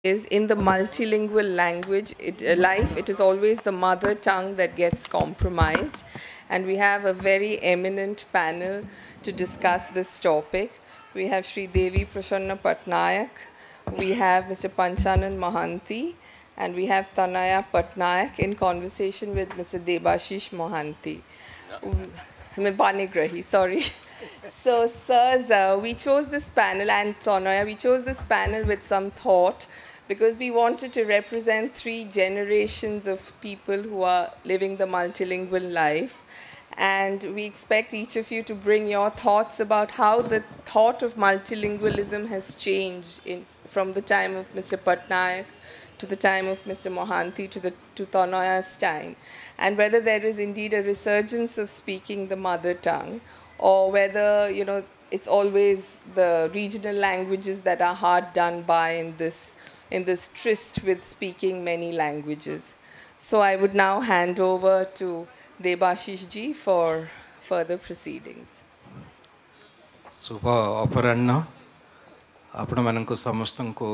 is in the multilingual life, it is always the mother tongue that gets compromised. And we have a very eminent panel to discuss this topic. We have Sri Devi Prasanna Patnayak, we have Mr. Panchanan Mohanty, and we have Tanaya Patnaik in conversation with Mr. Debasis Mohanty. Panigrahy, sorry. So, sirs, we chose this panel, and Tanaya, we chose this panel with some thought because we wanted to represent three generations of people who are living the multilingual life. And we expect each of you to bring your thoughts about how the thought of multilingualism has changed from the time of Mr. Patnaik to the time of Mr. Mohanty to Tanaya's time, and whether there is indeed a resurgence of speaking the mother tongue, or whether it's always the regional languages that are hard done by in this tryst with speaking many languages. So I would now hand over to Debasis ji for further proceedings. शुभ अपराह्न आपण मानक समस्त को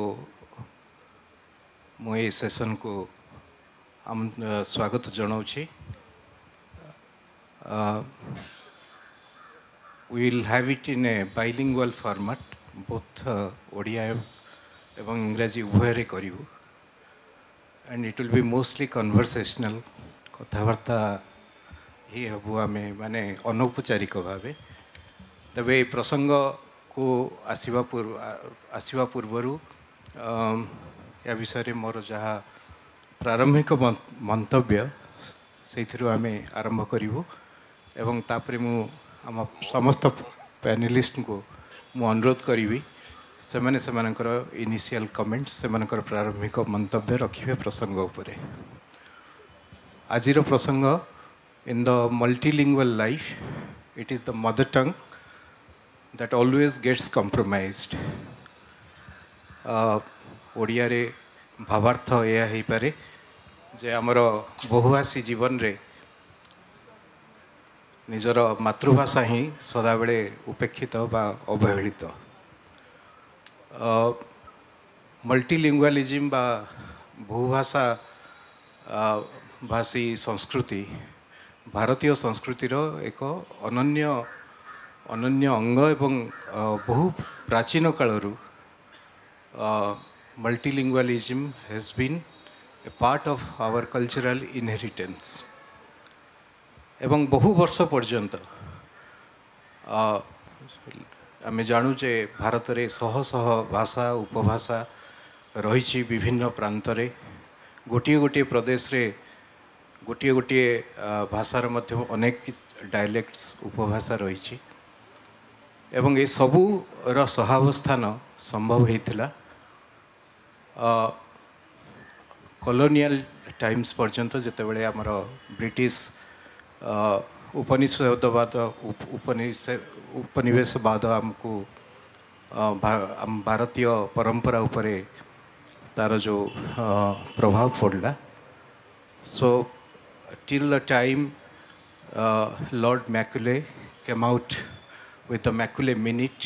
मु A session को स्वागत जनाऊँगी. We will have it in a bilingual format, both Odia एवं इंग्रजी उभय करूँ, and it will be mostly conversational. कथबार्ता ही हबु आमे माने अनौपचारिक भावे. तबे प्रसंग को आसिवा पूर्वरु या विषय मोर जहाँ प्रारंभिक मंतव्य से आमे आरंभ करूँ एवं तापरे मु आम समस्त पैनलिस्ट को मु अनुरोध करी से इनिशियल कमेंट्स से प्रारंभिक मंतव्य रखिए प्रसंग उपरे. आजिर प्रसंग in the multilingual life it is the mother tongue that always gets compromised. Odia रे भावार्थ यह हो पारे जे आमर बहुभाषी जीवन रे निजर मातृभाषा ही सदा बेले उपेक्षित बा अवहेलित. मल्टीलिंगुअलिज्म बा बहुभाषा भाषी संस्कृति भारतीय संस्कृतिर एक अनन्य अंग एवं बहु प्राचीन कालरू multilingualism has been a part of our cultural inheritance. एवं बहु वर्ष पर्यंत आमे जानू जे भारत रे शह शह भाषा उपभाषा रही विभिन्न प्रांत रे गोटे गोटे प्रदेश रे गोटे गोटे भाषार मध्य अनेक डायलेक्ट्स उपभाषा रही एवं ये सबू सहावस्थान संभव होता कॉलोनियल टाइम्स पर्यंत जिते बड़े आमर ब्रिटिश उपनिषदवाद उपनिवेशवाद आमको भारतीय परंपरा उपरे तार जो प्रभाव पड़ला. So till the time lord Macaulay came out with the Macaulay Minute,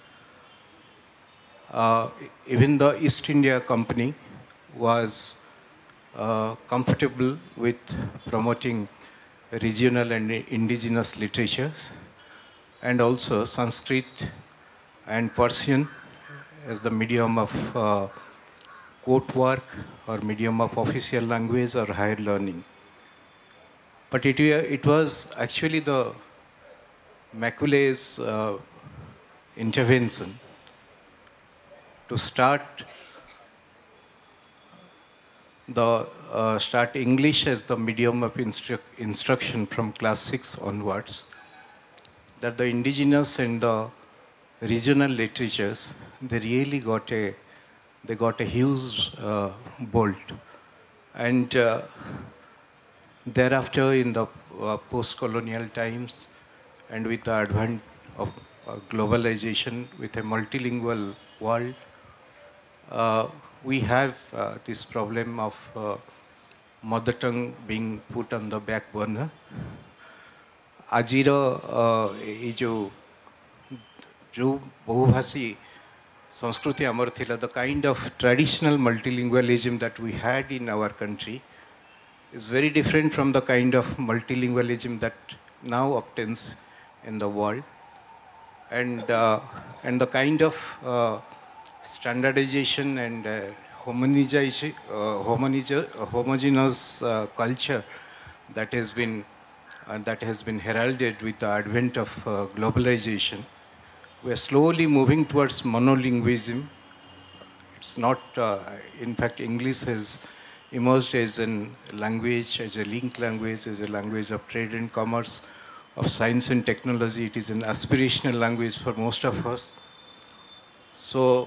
even the East India Company was comfortable with promoting regional and indigenous literatures, and also Sanskrit and Persian as the medium of court work or medium of official language or higher learning. But it was actually the Macaulay's intervention to start English as the medium of instruction from class 6 onwards, that the indigenous and the regional literatures they really got a huge bolt, and thereafter in the post-colonial times and with the advent of globalization, with a multilingual world, we have this problem of mother tongue being put on the back burner. आजिर जो बहुभाषी Sanskriti amar thila, the kind of traditional multilingualism that we had in our country is very different from the kind of multilingualism that now obtains in the world. And the kind of standardization and homogeneous culture that has been heralded with the advent of globalization. We are slowly moving towards monolingualism. It's not, in fact, English has emerged as a language, as a linked language, as a language of trade and commerce, of science and technology. It is an aspirational language for most of us. So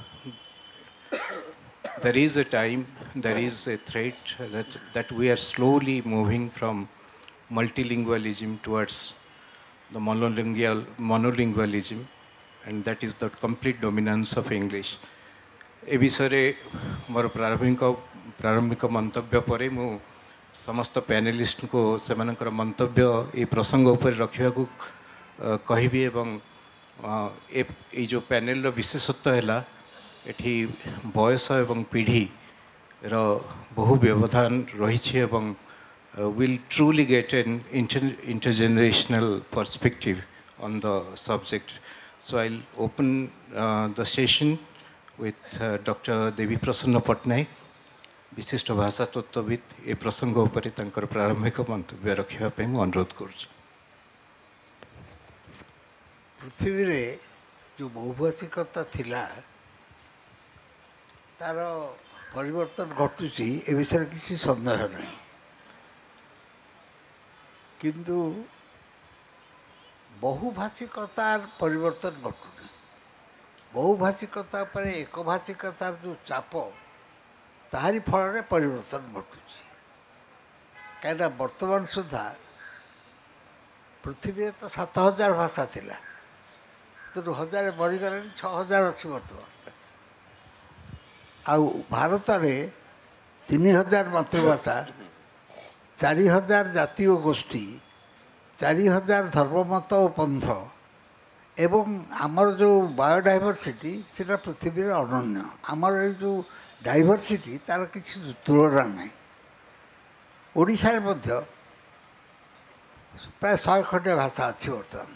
there is a time, there is a threat that we are slowly moving from multilingualism towards the monolingualism, and that is the complete dominance of English. ए विषय मोर प्रारंभिक मंतव्य पर मु समस्त panelist को सेमानकर मंतव्य ये प्रसंग उपर रखा कहबी एवं ये जो पैनल विशेषत्व है एठी बयस एवं पीढ़ी रो बहु व्यवधान रही एवं will truly get an intergenerational perspective on the subject. So I'll open the session with Dr. Devi Prasanna Patnaik, विशिष्ट भाषा तत्वविद ए प्रसंग उपरि तंकर प्रारंभिक मंतव्य रखा अनुरोध करुछु। पृथ्वी रे जो बहुभाषिकता थिला तार परिवर्तन घटुची ए विषय किसी संदेह नहीं, किंतु बहुभाषिकतार परिवर्तन घटुनी। बहुभाषिकता पर एकभाषिकतार जो चाप ताहारी फल परिवर्तन घटुची। कहीं वर्तमान सुधा पृथ्वी तो 7000 भाषा थिला, तो 1000 मरीगले 6000 अच्छी वर्तमान। आ भारत में 3000 मातृभाषा, 4000 जातीय गोष्ठी, 4000 धर्ममत और पंथ एवं आमर जो बायोडाइवर्सिटी सेटा पृथ्वी रे अनन्य। आमर जो डाइवर्सिटी तार किसी तुलना नहीं। ओडिशा रे मध्य प्राय 100 खंडे भाषा अच्छी वर्तमान।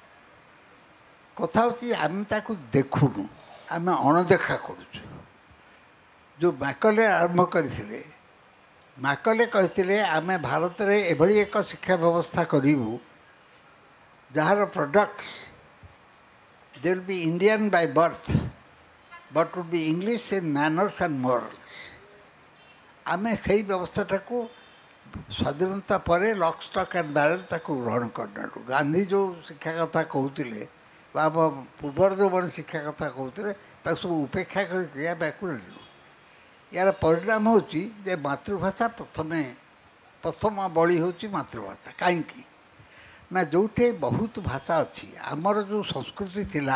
कथा होची आम ताकू देखुनु, आम अणदेखा करूछु। जो मैकले आरंभ करथिले, मैकले कहथिले आमे भारत रे एभली एक शिक्षा व्यवस्था करिवु जहार products they will be Indian by birth but would be English in manners and morals। आमे सही व्यवस्था को स्वाधीनता पर लॉक स्टॉक एंड बैरल ताको ग्रहण करना। गांधी जो शिक्षा कथा कहते पूर्वर जो मैंने शिक्षा कथा कहते सब उपेक्षा कर यार परिणाम हूँ मातृभाषा प्रथम बड़ी हूँ मातृभाषा। कहीं ना जोटे बहुत भाषा अच्छी आमर जो संस्कृति थिला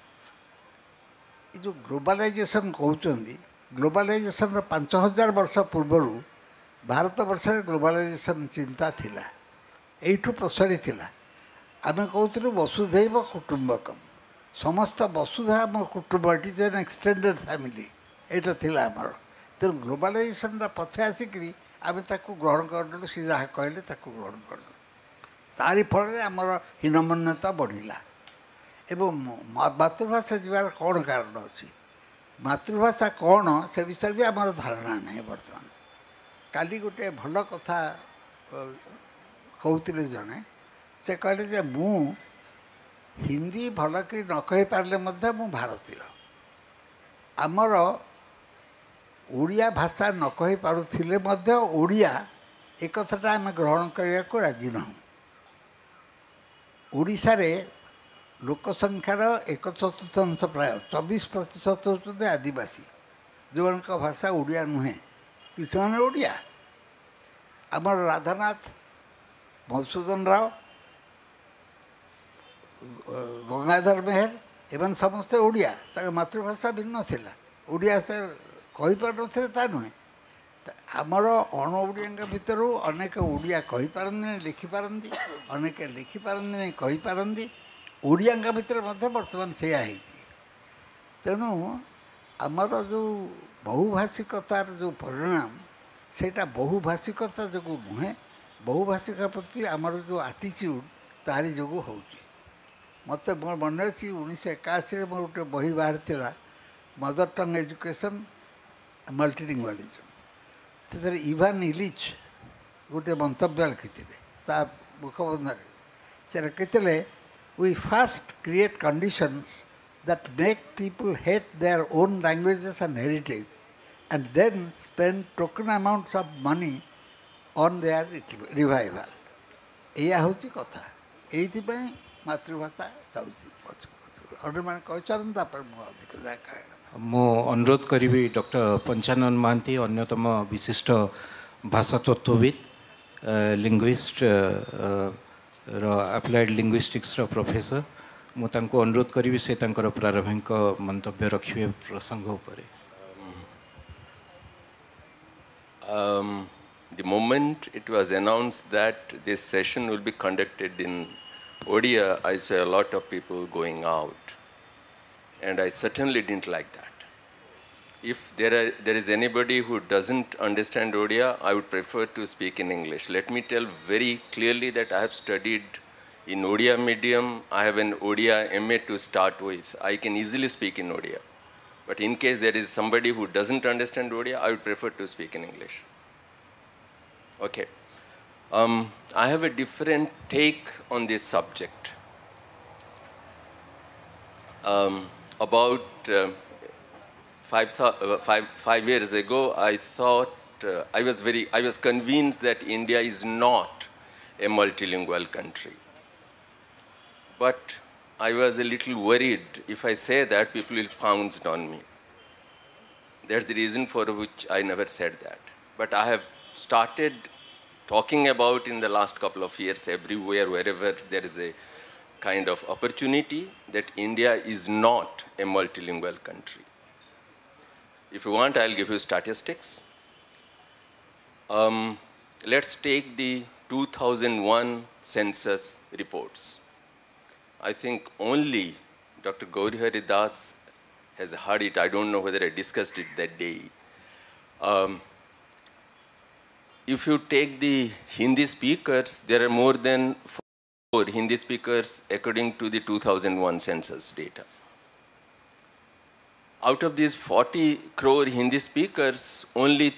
जो ग्लोबलाइजेशन कहते ग्लोबलाइजेशन 5000 वर्ष पूर्वर भारत वर्ष ग्लोबलाइजेशन चिंता थिला एठू प्रसारी थिला। आम कहते वसुधैव कुटुंबकम समस्त वसुधा आम कुटुंब it is an extended family एटा थिला आमर। तेणु ग्लोबलाइजेशन पछे आसिक आम ग्रहण कर सी जहाँ कहले ग्रहण कर तारी फल आमर हीनमन्यता बढ़ला। एवं मातृभाषा जीवार कौन कारण अच्छी मातृभाषा कौन से विषय भी आमर धारणा नहीं। बर्तमान काली गोटे भल कथा कहते जड़े से कहले जे मु हिंदी भल कि न कही पारे मु भारतीय आमर ओडिया भाषा न कही पारुथिले मध्य ओडिया एक कथाटा आम ग्रहण करने को राजी नहूँ। ओडिशा रे लोक संख्यार 1/4 प्राय 24% होते आदिवासी जो भाषा ओडिया नुहे कि ओडिया। आमर राधानाथ मधुसूदन राव गंगाधर मेहर एवं समस्ते ओडिया मातृभाषा भिन्न थिला ओडिया से कही पार नथिले ता नुहे। आमर अण ओडिया भितर अनेक ओडिया कही पारंदी लिखि पारंदी अनेक लिखि पारंदी नहीं कही पारंदी ओडिया भितर मध्य वर्तमान से ତେଣୁ ଆମର ଯେଉଁ ବହୁଭାଷିକତାର ଯେଉଁ ପରିଣାମ ସେଇଟା ବହୁଭାଷିକତା ଯୋଗୁଁ ନୁହେଁ, ବହୁଭାଷିକ ପ୍ରତି ଆମର ଯେଉଁ ଆଟିଚ୍ୟୁଡ଼ ତାରି ଯୋଗୁଁ ହେଉଛି। ମୋତେ ମୋର ମନେ ଅଛି 1981ରେ ମୋର ଗୋଟେ ବହି ବାହାରିଥିଲା ମଦର ଟଙ୍ଗ ଏଜୁକେସନ୍ ମଲ୍ଟିଲିଙ୍ଗୁଆଲିଜମ୍। ସେଥିରେ ଇଭାନ ଇଲିଚ୍ ଗୋଟେ ମନ୍ତବ୍ୟ ଲେଖିଥିଲେ ତା ମୁଖବନ୍ଧରେ। ସେ ଲେଖିଥିଲେ we first create conditions that make people hate their own languages and heritage and then spend token amounts of money on their revival। ଏଇଆ ହେଉଛି କଥା। ଏଇଥିପାଇଁ ମାତୃଭାଷା ଯାଉଛି ପଛକୁ ପଛକୁ। ଅନ୍ୟମାନେ କହିଛନ୍ତି ତାପରେ ମୁଁ ଅଧିକ ଯାହା କହିବା କଥା। ମୁଁ ଅନୁରୋଧ କରିବି ଡକ୍ଟର ପଞ୍ଚାନନ ମହାନ୍ତି, ଅନ୍ୟତମ ବିଶିଷ୍ଟ ଭାଷାତତ୍ତ୍ୱବିତ୍, ଲିଙ୍ଗୁଇଷ୍ଟ ର ଆପ୍ଲାଏଡ୍ ଲିଙ୍ଗୁଇଷ୍ଟିକ୍ସର ପ୍ରୋଫେସର। ମୁଁ ତାଙ୍କୁ ଅନୁରୋଧ କରିବି ସେ ତାଙ୍କର ପ୍ରାରମ୍ଭିକ ମନ୍ତବ୍ୟ ରଖିବେ ପ୍ରସଙ୍ଗ ଉପରେ। The moment it was announced that this session will be conducted in Odia, I saw a lot of people going out. And I certainly didn't like that. If there is anybody who doesn't understand Odia, I would prefer to speak in English. Let me tell very clearly that I have studied in Odia medium. I have an Odia MA to start with. I can easily speak in Odia. But in case there is somebody who doesn't understand Odia, I would prefer to speak in English. Okay. I have a different take on this subject. About 5 years ago, I thought, I was convinced that India is not a multilingual country. But I was a little worried if I say that, people will pounce on me. That's the reason for which I never said that. But I have started talking about in the last couple of years everywhere, wherever there is a kind of opportunity, that India is not a multilingual country. If you want, I'll give you statistics. Let's take the 2001 census reports. I think only Dr. Gaurihari Das has heard it. I don't know whether I discussed it that day. If you take the Hindi speakers, there are more than 4 Hindi speakers according to the 2001 census data. Out of these 40 crore Hindi speakers, only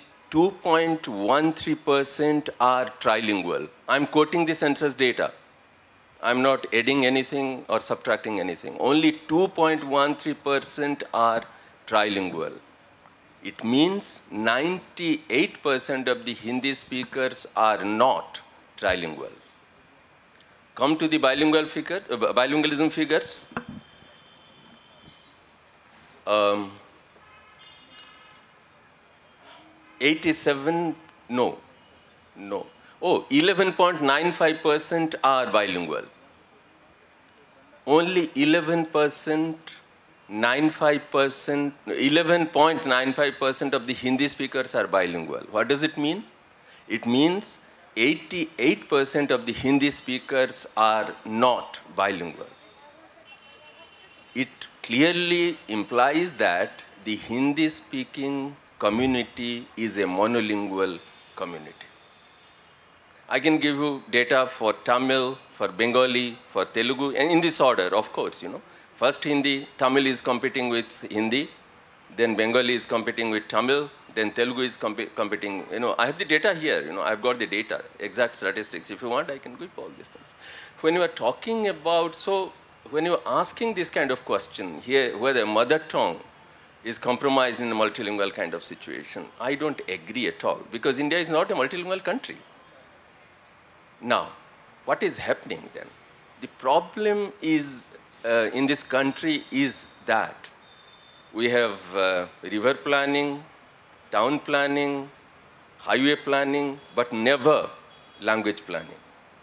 2.13% are trilingual. I'm quoting the census data. I'm not adding anything or subtracting anything. Only 2.13% are trilingual. It means 98% of the Hindi speakers are not trilingual. Come to the bilingualism figures. 11.95% are bilingual. Only 11.95% of the Hindi speakers are bilingual. What does it mean? It means 88% of the Hindi speakers are not bilingual. It clearly implies that the Hindi-speaking community is a monolingual community. I can give you data for Tamil, for Bengali, for Telugu, and in this order, of course, you know. First Hindi, Tamil is competing with Hindi, then Bengali is competing with Tamil, then Telugu is competing, you know. I have the data here, you know, I've got the data, exact statistics. If you want, I can give all these things. When you are talking about, when you are asking this kind of question here, whether mother tongue is compromised in a multilingual kind of situation, I don't agree at all, because India is not a multilingual country. Now, what is happening then? The problem is, in this country is that we have river planning, town planning, highway planning, but never language planning.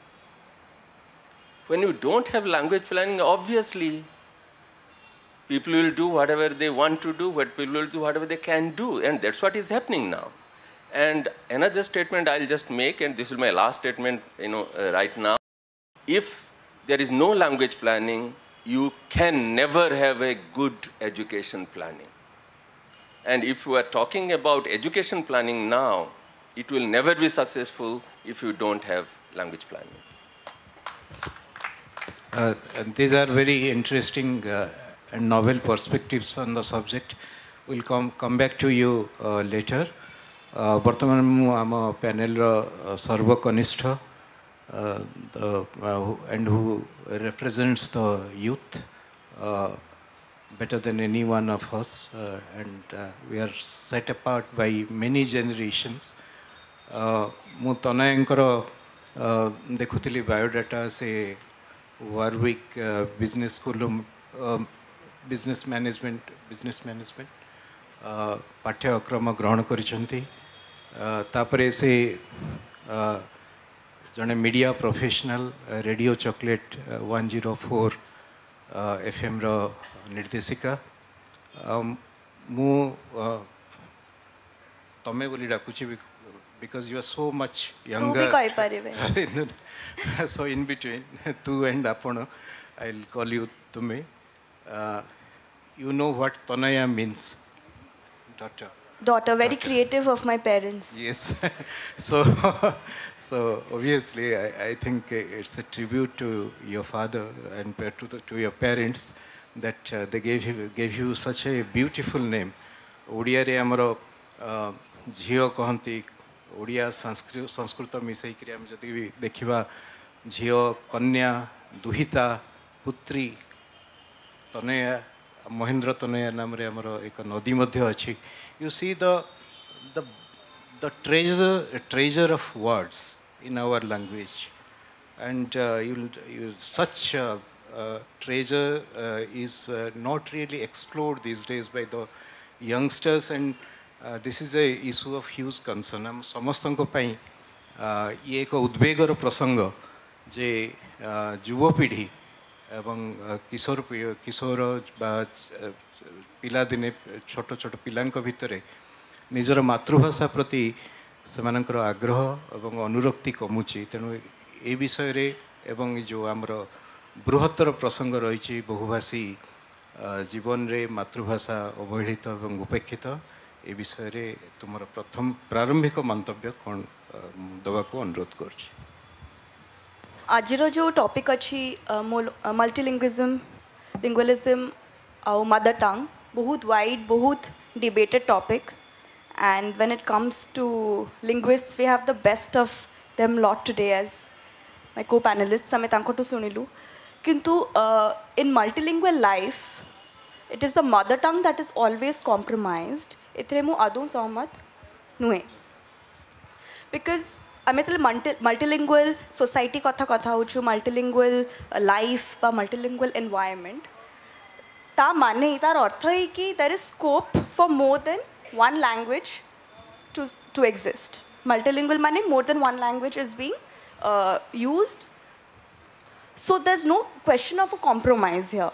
When you don't have language planning, obviously, people will do whatever they want to do, but people will do whatever they can do, and that's what is happening now. And another statement I'll just make, and this is my last statement, you know, right now. If there is no language planning, you can never have a good education planning. And if we are talking about education planning now, it will never be successful if you don't have language planning. And these are very interesting and novel perspectives on the subject. We'll come back to you later. ବର୍ତ୍ତମାନ ମୁଁ ଆମ ପ୍ୟାନେଲର ସର୍ବକନିଷ୍ଠ and who represents the youth better than any one of us, and we are set apart by many generations. ମୁଁ ତନୟାଙ୍କର ଦେଖୁଥିଲି ବାୟୋଡାଟା ସେ Warwick Business School business management ପାଠ୍ୟକ୍ରମ ଗ୍ରହଣ କରିଛନ୍ତି ତାପରେ ସେ ଜଣେ media professional radio chocolate 104 FM ର ନିର୍ଦ୍ଦେଶିକା ମୁଁ ତମେ ବୋଲି ଡାକୁଛି because you are so much younger. So in between, tu and Apana, I'll call you Tume. You know what Tanaya means? Daughter. Daughter, very creative of my parents. Yes. So obviously, I think it's a tribute to your father and to your parents that they gave you such a beautiful name. Odia re amaro jhiyo kahanti. Odia ସଂସ୍କୃତ ମିଶାଇକରି ଆମେ ଯଦି ବି ଦେଖିବା ଝିଅ କନ୍ୟା ଦୁହିତା ପୁତ୍ରୀ ତନୟା ମହେନ୍ଦ୍ର ତନୟା ନାମରେ ଆମର ଏକ ନଦୀ ମଧ୍ୟ ଅଛି you see the treasure of words in our language, and such treasure is not really explored these days by the youngsters, and this is a issue of huge concern. हम समस्तों पाई ये एक उद्वेगर प्रसंग जे युवपीढ़ी एवं किशोर पिला दिने छोट छोट पिलांक भितरे निजर मातृभाषा प्रति सेमानकर आग्रह एवं अनुरक्ति कमुची तेणु ए विषय रे एवं जो आमर बृहत्तर प्रसंग रही बहुभाषी जीवन रे मातृभाषा अवहेलित एवं उपेक्षित ए विषय रे तुमर प्रथम प्रारंभिक मंतव्य कौन दवा को अनुरोध कर आज जो टॉपिक अच्छी मल्टीलिंग्विज्म और मदर टंग बहुत वाइड बहुत debated topic, and when it comes to linguists we have the best of them lot today as my co-panelists ame tanko to sunilu kintu in multilingual life it is the mother tongue that is always compromised. Ethre mu adu sahmat nuhe because ame tale multilingual society katha hochu multilingual life ba multilingual environment ta mane tar artha hai ki there is scope for more than one language to exist. Multilingual meaning more than one language is being used, so there's no question of a compromise here.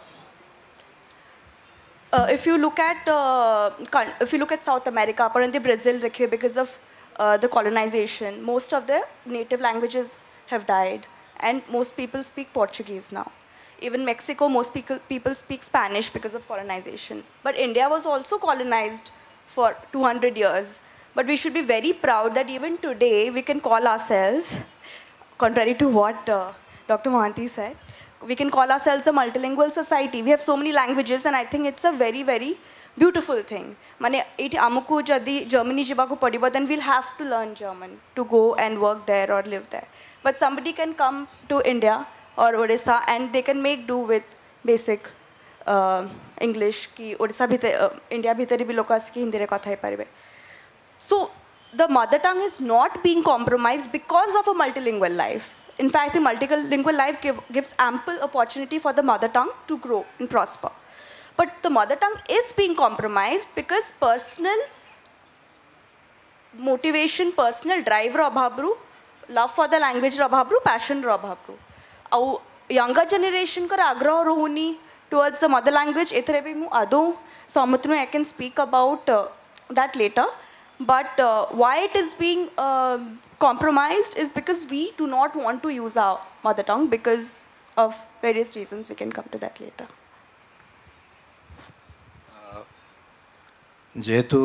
If you look at South America, apparently Brazil, because of the colonization, most of the native languages have died, and most people speak Portuguese now. Even Mexico, most people speak Spanish because of colonization. But India was also colonized for 200 years. But we should be very proud that even today we can call ourselves, contrary to what Dr. Mohanty said, we can call ourselves a multilingual society. We have so many languages, and I think it's a very, very beautiful thing. Mane iti amuku jadi Germany jibaku padiba, then we'll have to learn German to go and work there or live there. But somebody can come to India or Odisha and they can make do with basic English ki Odisha India bhitari bhi loka ki hindi re katha hai paribe. So the mother tongue is not being compromised because of a multilingual life. In fact, the multilingual life gives ample opportunity for the mother tongue to grow and prosper. But the mother tongue is being compromised because personal motivation, personal drive ro abhabru, love for the language ro abhabru, passion ro abhabru. Our younger generation kar agraha rohuni towards the mother language, ethre bhi mu adu samatnu I can speak about that later. But why it is being compromised is because we do not want to use our mother tongue, because of various reasons. We can come to that later. जेहेतु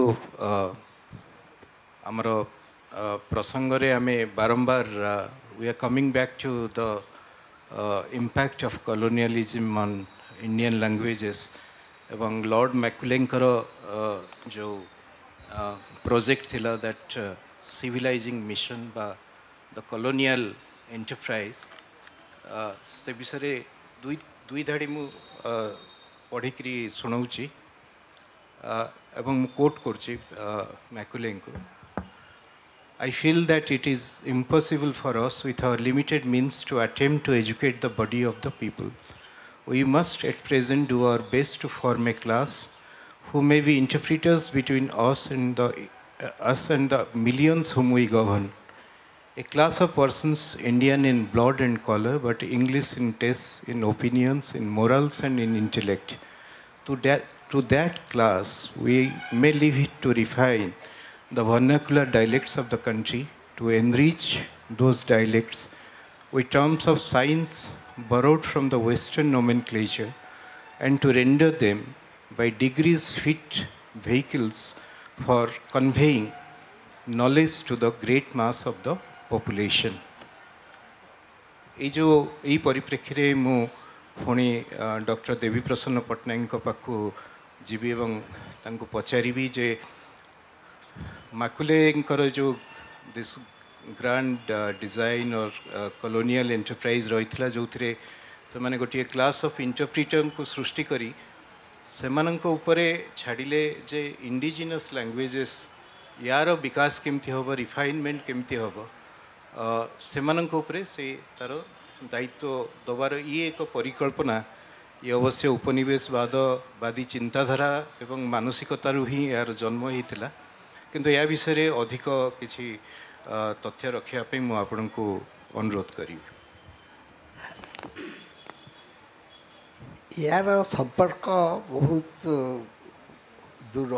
आमर प्रसंग रे आमे बारंबार we are coming back to the impact of colonialism on Indian languages एवं lord मैकुलेंकर जो project थिला दैट सिविलाइजिंग मिशन बा द कॉलोनियल एंटरप्राइज से विषय दुई धाड़ी मु पढ़ी शुणाऊँगी एवं कोट करची मैकुले को I feel that it is impossible for us with our limited means to attempt to educate the body of the people. We must at present do our best to form a class who may be interpreters between us and the millions whom we govern. A class of persons Indian in blood and color, but English in tastes, in opinions, in morals and in intellect. To that class, we may leave it to refine the vernacular dialects of the country, to enrich those dialects with terms of science borrowed from the Western nomenclature, and to render them by degrees fit vehicles for conveying knowledge to the great mass of the population. ये परिप्रेक्षी मु पुणी doctor देवी प्रसन्न पट्टनायक पाखु जीवी एवं तांको पचारिबी जे मैकुलेंकर जो दिस ग्रांड डिजाइन और कॉलोनियल एंटरप्राइज रही जो थे से माने गोटे क्लास ऑफ इंटरप्रिटर को सृष्टि करी सेमानंक उपरे छाड़िले जे इंडिजिनस लैंग्वेजेस यार विकास केमती हम रिफाइनमेंट केमती हम सेमानंक उपरे से तार दायित्व दबार ये एक परिकल्पना ये अवश्य उपनिवेशवादी चिंताधारा एवं मानसिकतारू ही यार जन्म होता किंतु या विषय अधिक किसी तथ्य रखापी मु आपण को अनुरोध करी यार संपर्क बहुत दूर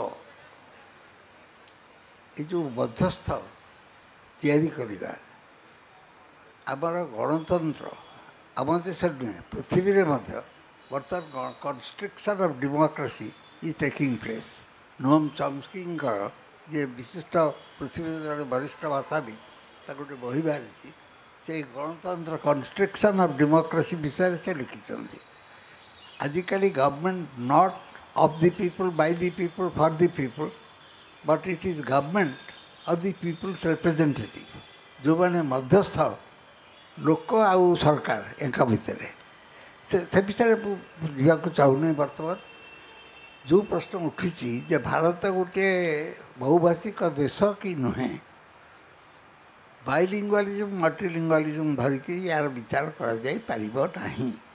ये जो मध्यस्थ तैयारी करवा आमर गणतंत्र आम देश नुहे पृथ्वी रे बर्तमान construction of democracy is taking place Noam Chomsky जे विशिष्ट पृथ्वी जड़े वरिष्ठ भाषाविद गोटे बही बाहरी से गणतंत्र कन्स्ट्रक्शन ऑफ डेमोक्रेसी विषय से लिखिं आजिकली government not of the people by the people for the people but it is government of the people's representative जो मैंने मध्यस्थ लोक आउ सरकार एका भितर से विषय जावाक चाहूना बर्तमान जो प्रश्न उठी जे भारत गोटे बहुभाषिक देश कि नुहे बाइलिंगुअलिज्म मल्टीलिंगुअलिज्म धरिकी यार विचार करा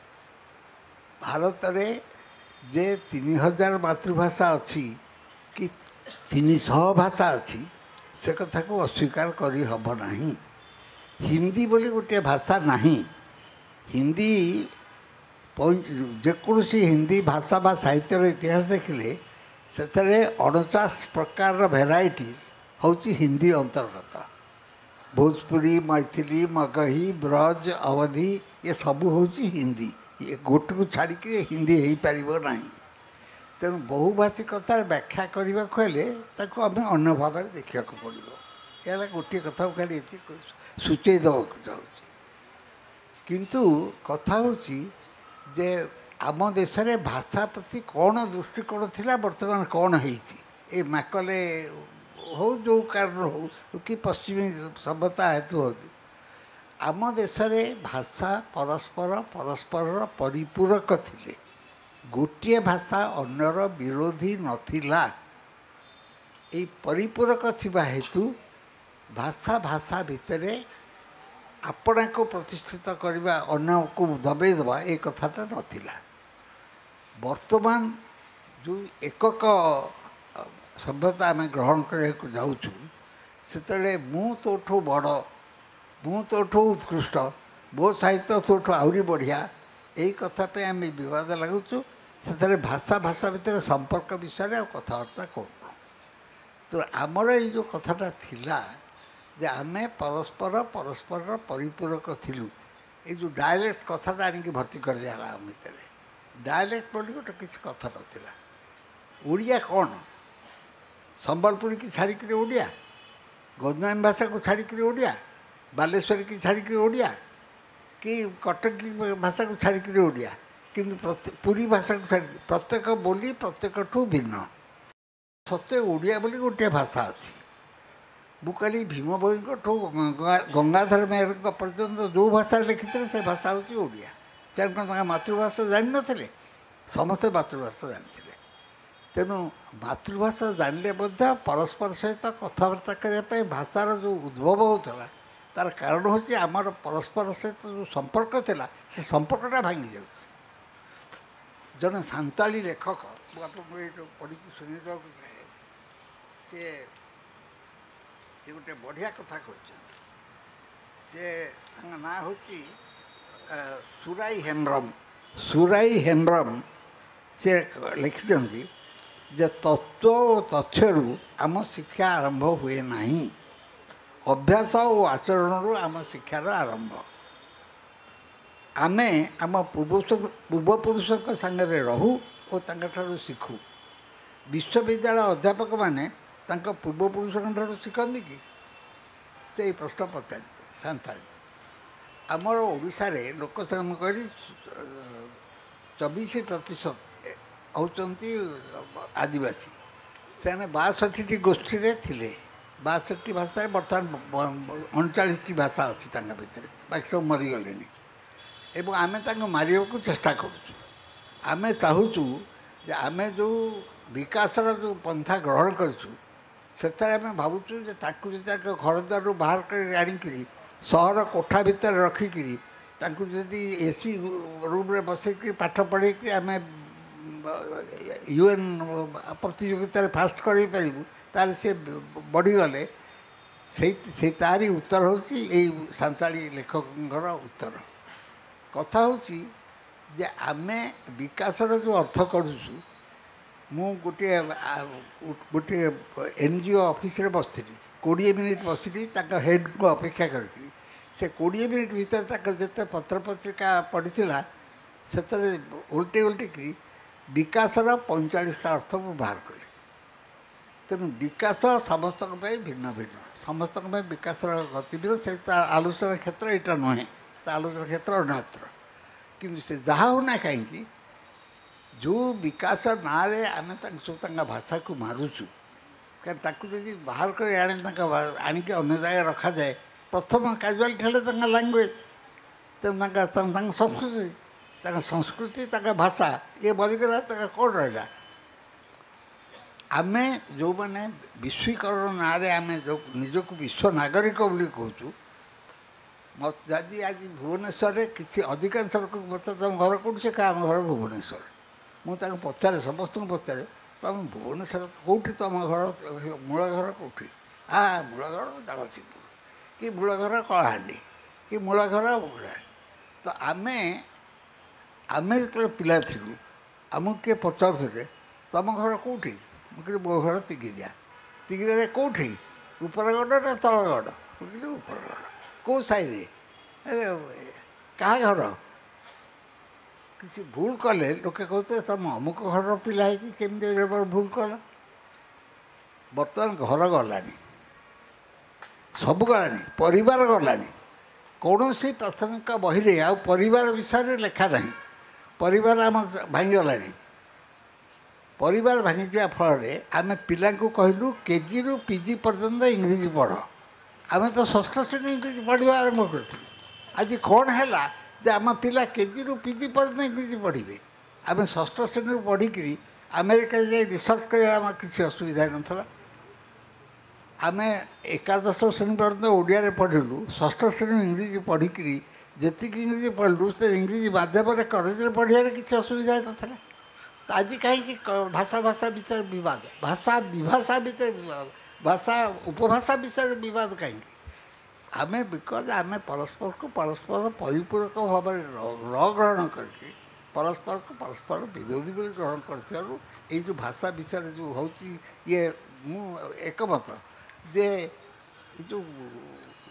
भारत में जे 3000 मातृभाषा अच्छी कि 300 भाषा अच्छी से कथा को अस्वीकार करी हब नहीं हिंदी बोली गोटे भाषा नहीं हिंदी जेकोसी हिंदी भाषा बा साहित्यर इतिहास देखिले से 49 प्रकार भेराइटीज हूँ हिंदी अंतर्गत भोजपुरी मैथिली मगही ब्रज अवधि ये सब हूँ हिंदी ये गोटे को छाड़ी हिंदी हो पार ना तेणु बहुभाषिकतार व्याख्या करने को आम अन्य भाव देखा पड़ो ये गोटे कथा खाली सूचई देवाक चाहूँ किंतु कथा हूँ जे आम देश में भाषा प्रति कौन दृष्टिकोण थिला वर्तमान कौन है मैकले हो जो कारण हो कि पश्चिमी सभ्यता हेतु हो आम देश में भाषा परस्पर परस्पर परिपूरक थिले गोटे भाषा अन्यर विरोधी नथिला ये परिपूरक थिबा हेतु भाषा भाषा भितरे आपना को प्रतिष्ठित करवा अन्य को दबे देवा ये कथाटा नथिला वर्तमान जो एकक सभ्यता आम ग्रहण करने जाऊँ से मु तोठू बड़ मु तोठू उत्कृष्ट मो साहित्य तोठू आहरी बढ़िया यही कथापे आम बद लगुचु से भाषा भाषा भितर संपर्क विषय कथबार्ता कर तो आमर ये जो कथाटा थिला जे आमे परस्पर परस्पर परिपूरक थिलु ये जो डायलेक्ट कथाटा आनिक भर्ती कर दिया आम भितर डायलेक्ट बोली गोटे किसी कथा नाला ओडिया कौन संबलपुरी की छाड़िक ओडिया गंजाम भाषा को छाड़िक ओडिया बालेश्वरी की छाड़िक ओडिया कि कटक की भाषा को छाड़िक ओडिया किंतु पूरी भाषा को छाड़ प्रत्येक बोली प्रत्येक ठू भिन्न सत्य ओडिया बोली गोटे भाषा अच्छी मुझे भीम भई ठू गंगाधर मेहर पर्यंत जो भाषा लिखी से भाषा हूँ ओडिया से मातृभाषा जान नी समस्ते मातृभाषा जानी तेणु मातृभाषा जानले परस्पर सहित कथबार्ता करने भाषार जो उद्भव होता तार कारण हूँ आमर परस्पर सहित जो संपर्क थिला से संपर्कटा भांगी जाऊँ जन सांताली लेखक आपको पढ़ी शुणी चाहे सी गोटे बढ़िया कथा कहते ना हूँ सुराई हेम्ब्रम से लिखिं जे तत्व और तथ्यरू आम शिक्षा आरंभ हुए ना अभ्यास और आचरण आम शिक्षार आरंभ आमे आम पूर्वपुरुषों सांगे रहू और शिखू विश्वविद्यालय अध्यापक माने पूर्वपुरुषों शिखती कि से प्रश्न पचार सांताली आमर ओडिशा रे लोक कहली 24% होती आदिवासी से 62 गोष्ठी थे 62 भाषा बर्तमान 39 भाषा अच्छी भितर बाकी सब मरीगले एवं आम मारे को चेष्टा करें चाहूँ आम जो विकासर जो पंथा ग्रहण करें भावुँ घर द्वार बाहर कर आनिक सहर कोठा भितर रखिकी जदि एसी रूम रे बसैक पाठ पढ़े आम UN प्रतियोगितार फास्ट कर ताल से बढ़ीगले से तारी उत्तर हूँ सांताली लेखकर उत्तर कथा हूँ जे आमे विकासर जो अर्थ करूँ मु गोटे गोटे NGO ऑफिस रे बसती 20 मिनिट बसली हेड को अपेक्षा करके से 20 मिनिट भीतर जिते पत्र पत्रिका पढ़ी से उल्टे उल्टे विकासर 45टा अर्थ मु बाहर कली तेणु विकास समस्त भिन्न भिन्न समस्त विकासर गतिविधि से आलोचना क्षेत्र यहाँ नुहे आलोचना क्षेत्र अन्यत्र किंतु से जहाँ होना कहीं जो विकास ना आम सब भाषा को मारुचु जी बाहर कर आणिक अन्य जगह रखा जाए प्रथम काजुआलिटी है लांगुएज तेनाली संस्कृति संस्कृति भाषा ये बदलगला कौन रहा आमे जो मैंने विश्वीकरण ना आम जो निजक विश्व नागरिक बोली कहूँ जदि आज भुवनेश्वर किसी अधिकांश लोक तुम घर कौट से आम घर भुवनेश्वर मुझे पचारे समस्त पचारे तुम भुवनेश्वर कौटी तुम घर मूल घर कौटी मूल घर जगतसिंहपुर कि मूल घर कलाहांडी कि मूल घर तो आमे आमे जो पिला थी आमको किए पचारे तुम घर कौटी मुझे मो घर तिगिरिया तिगिरिया कौटी उपरगढ़ ना तलगढ़ मुझे उपरगढ़ कौ साई क्या घर किसी भूल कले लोके कहते तुम अमुक घर पिला है केमती भूल कल बर्तमान घर गलानी सब गलानी परिवार गलानी कौन सी प्राथमिक बही आ परिवार विषय लेखा ना परिवार आम भांगीगला परिवार भांगी फल आम पिला कहलु केजी रु PG पर्यंत इंग्रेजी पढ़ आम तो षष्ठ श्रेणी इंग्रेजी पढ़ा आरंभ कर आज कौन है जे आम पिला केजी रु PG पर्यंत इंग्रेजी पढ़े आम षष्ठ श्रेणी पढ़िक अमेरिका जाए रिसर्च कर किसी असुविधा नाला आम एकादश श्रेणी पर्यंत ओडिया पढ़लु षष्ठ श्रेणी इंग्रेजी पढ़िक जी इंग्रेजी पढ़लु से इंग्रेजी माध्यम कलेज पढ़ार किसी असुविधा नाला तो आज कहीं भाषा भाषा विषय बद भाषा विभाषा विषय भाषा उपभाषा विषय बद कहीं आम बिकज आम परस्पर को परस्पर परिपूरक भाव न ग्रहण करके परस्पर को परस्पर विरोधी बोली ग्रहण कर जो भाषा विषय जो हूँ ये मु एकमत जे जो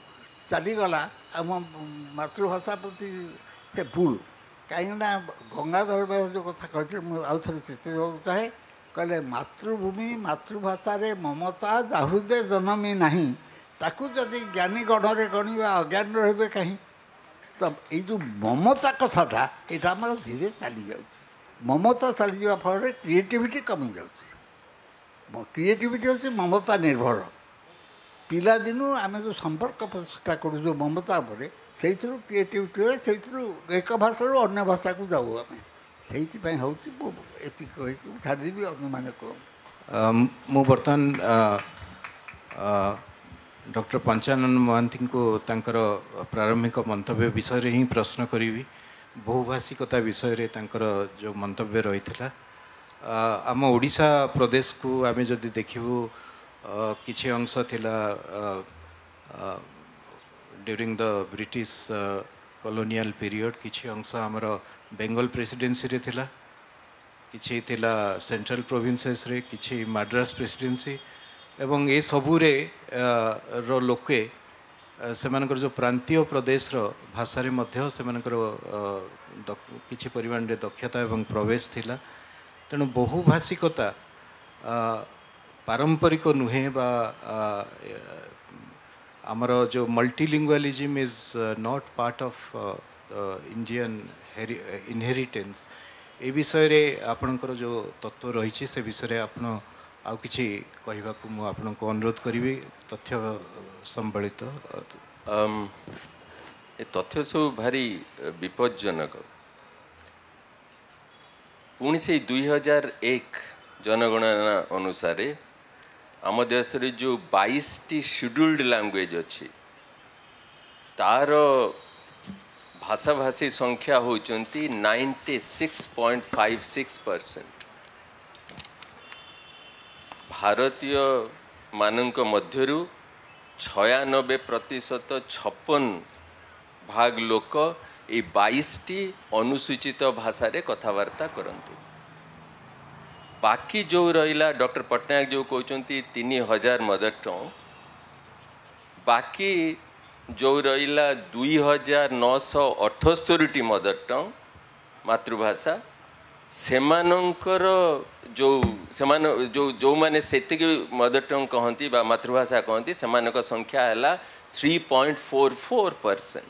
ଚାଲିଗଲା ଆମ ମାତୃଭାଷା ପ୍ରତି ସେ ଭୁଲ କାହିଁକିନା ଗଙ୍ଗାଧର ମେହର ଯେଉଁ କଥା କହିଥିଲେ ମୁଁ ଆଉ ଥରେ ଚିଠି ଦେବାକୁ ଚାହେଁ କହିଲେ ମାତୃଭୂମି ମାତୃଭାଷାରେ ମମତା ଯାହୃଦେ ଜନମି ନାହିଁ ତାକୁ ଯଦି ଜ୍ଞାନୀ ଗଣରେ ଗଣିବା ଅଜ୍ଞାନ ରହିବେ କାହିଁ ତ ଏଇ ଯେଉଁ ମମତା କଥାଟା ଏଇଟା ଆମର ଧୀରେ ଚାଲିଯାଉଛି ମମତା ଚାଲିଯିବା ଫଳରେ କ୍ରିଏଟିଭିଟି କମିଯାଉଛି କ୍ରିଏଟିଭିଟି ହେଉଛି ମମତା ନିର୍ଭର ପିଲାଦିନୁ ଆମେ ଯେଉଁ ସମ୍ପର୍କ ପ୍ରତିଷ୍ଠା କରୁଛୁ ମମତା ଉପରେ ସେଇଥିରୁ କ୍ରିଏଟିଭିଟି ହୁଏ ସେଇଥିରୁ ଏକ ଭାଷାରୁ ଅନ୍ୟ ଭାଷାକୁ ଯାଉ ଆମେ ସେଇଥିପାଇଁ ହେଉଛି ମୁଁ ଏତିକି କହିକି ଛାଡ଼ିଦେବି ଅନ୍ୟମାନେ କୁହନ୍ତୁ ମୁଁ ବର୍ତ୍ତମାନ ଡକ୍ଟର ପଞ୍ଚାନନ ମହାନ୍ତିଙ୍କୁ ତାଙ୍କର ପ୍ରାରମ୍ଭିକ ମନ୍ତବ୍ୟ ବିଷୟରେ ହିଁ ପ୍ରଶ୍ନ କରିବି ବହୁଭାଷିକତା ବିଷୟରେ ତାଙ୍କର ଯେଉଁ ମନ୍ତବ୍ୟ ରହିଥିଲା ଆମ ଓଡ଼ିଶା ପ୍ରଦେଶକୁ ଆମେ ଯଦି ଦେଖିବୁ କିଛି ଅଂଶ ଥିଲା during the British colonial period किछि अंश आमर बेंगल प्रेसिडेंसी रे थिला किछि थिला सेंट्रल प्रोविंसेस रे किछि मद्रास प्रेसिडेंसी एवं ए सबु रे रो लोके सेमानकर जो प्रांतीय प्रदेश रो भाषा रे मध्य सेमानकर किछि परिमाण रे दक्षता एवं प्रवेश थिला तेणु बहुभाषिकता पारंपरिक नुहे बा आमर जो multilingualism is not part of Indian inheritance ए विषय रे आपणकर जो तत्व रही से विषय रे आपण आउ किछि कहबाकू मु आपनको अनुरोध करिवि तथ्य संबलित ए तथ्य सब भारी विपज्जनक पुणी से 2001 जनगणना अनुसार आम देश रे जो 22 टी शेड्यूल्ड लैंग्वेज अच्छी तार भाषा भाषी संख्या होचंती 96.56%। भारतीय मानक मध्यरु 96% 56 भाग लोक ये 22 टी अनुसूचित भाषा रे कथबार्ता करते बाकी जो रहा डॉक्टर पट्टनायक जो कहते 3000 मदर टंग बाकी जो रहा 2978 मदर टंग मातृभाषा सेमानंकर जो जो माने सेतिकी मदर टंग कहती बा मातृभाषा कहती सेमानक संख्या है 3.44%।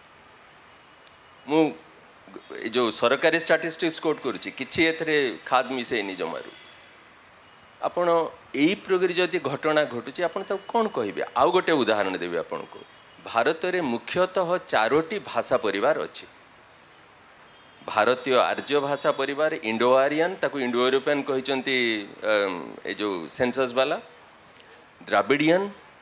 मु जो सरकारी स्टैटिस्टिक्स कोट करुच्ची किसी एथरे खाद मिसेनी जमारू आपण यही प्रकार जदि घटना घटुची आपण तब कौन कहे आउ गोटे उदाहरण देवी आपण को भारत में मुख्यतः 4टी भाषा परिवार अच्छी भारतीय आर्य भाषा परिवार इंडो आर्यन ताकू इंडो यूरोपियन कहते जो सेंसस वाला द्राविडियन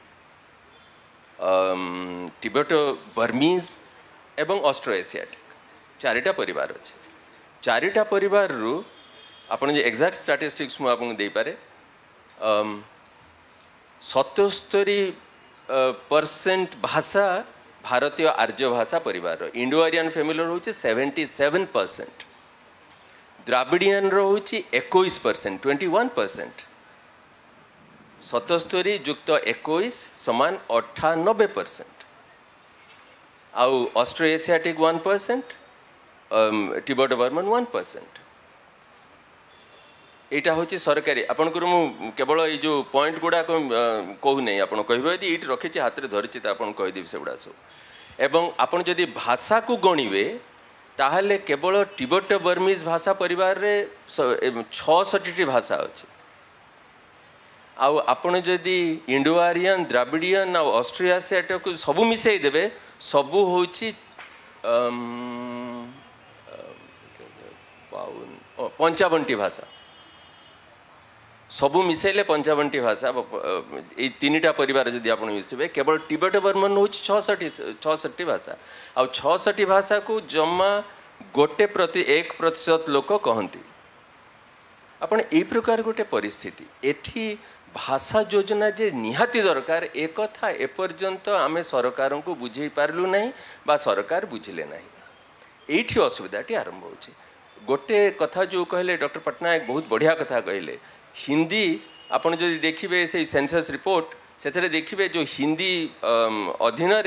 टिबेटो बर्मीज एवं ऑस्ट्रो एशियाटिक 4टा परिवार अच्छे 4टा परिवार रु आपन जे एक्जाक्ट स्टैटिस्टिक्स मु आपन दे पारे 77% भाषा भारतीय आर्य भाषा परिवार इंडो आर्यन फैमिली रोचे 77%, द्राविडियन रोचे 21% 21%, 77 युक्त 21 समान 98%, आउ ऑस्ट्रो एशियाटिक 1%, टिबेटो बर्मन 1%। यहाँ हूँ सरकारी आपंकर मु केवल ये जो पॉइंट गुड़ा कहू नहीं आप कहे ये रखी हाथ में धरी तो आपको कहीदेवी से गुड़ा सब एवं आपन जदि भाषा को गणवे ताहले केवल टिबेटो बर्मीज भाषा परिवार रे 66टी भाषा अच्छे आउ आपन जदि इंडो आर्यन द्राविडियन आ ऑस्ट्रिया से सबू मिसई देवे सबू हूँ 55टी भाषा सबू मिसेले 55टी भाषा ये 3टा परिवार जदि आप मिसबे केवल टिबेटो बर्मन हूँ 66टी भाषा आ 66टी भाषा को जमा 1% लोक कहती आपण ए प्रकार गोटे परिस्थिति एठी भाषा योजना जे निहाती दरकार एक कथा एपर्यंत आमे सरकार को बुझे पारलु नहीं बा सरकार बुझिले नहीं एठी असुविधाटी आरंभ होची। गोटे कथा जो कहले डॉक्टर पट्टनायक बहुत बढ़िया कथा कहले हिंदी आपन जदि देखिबे से सेंसस रिपोर्ट से देखिबे जो हिंदी अधीन रे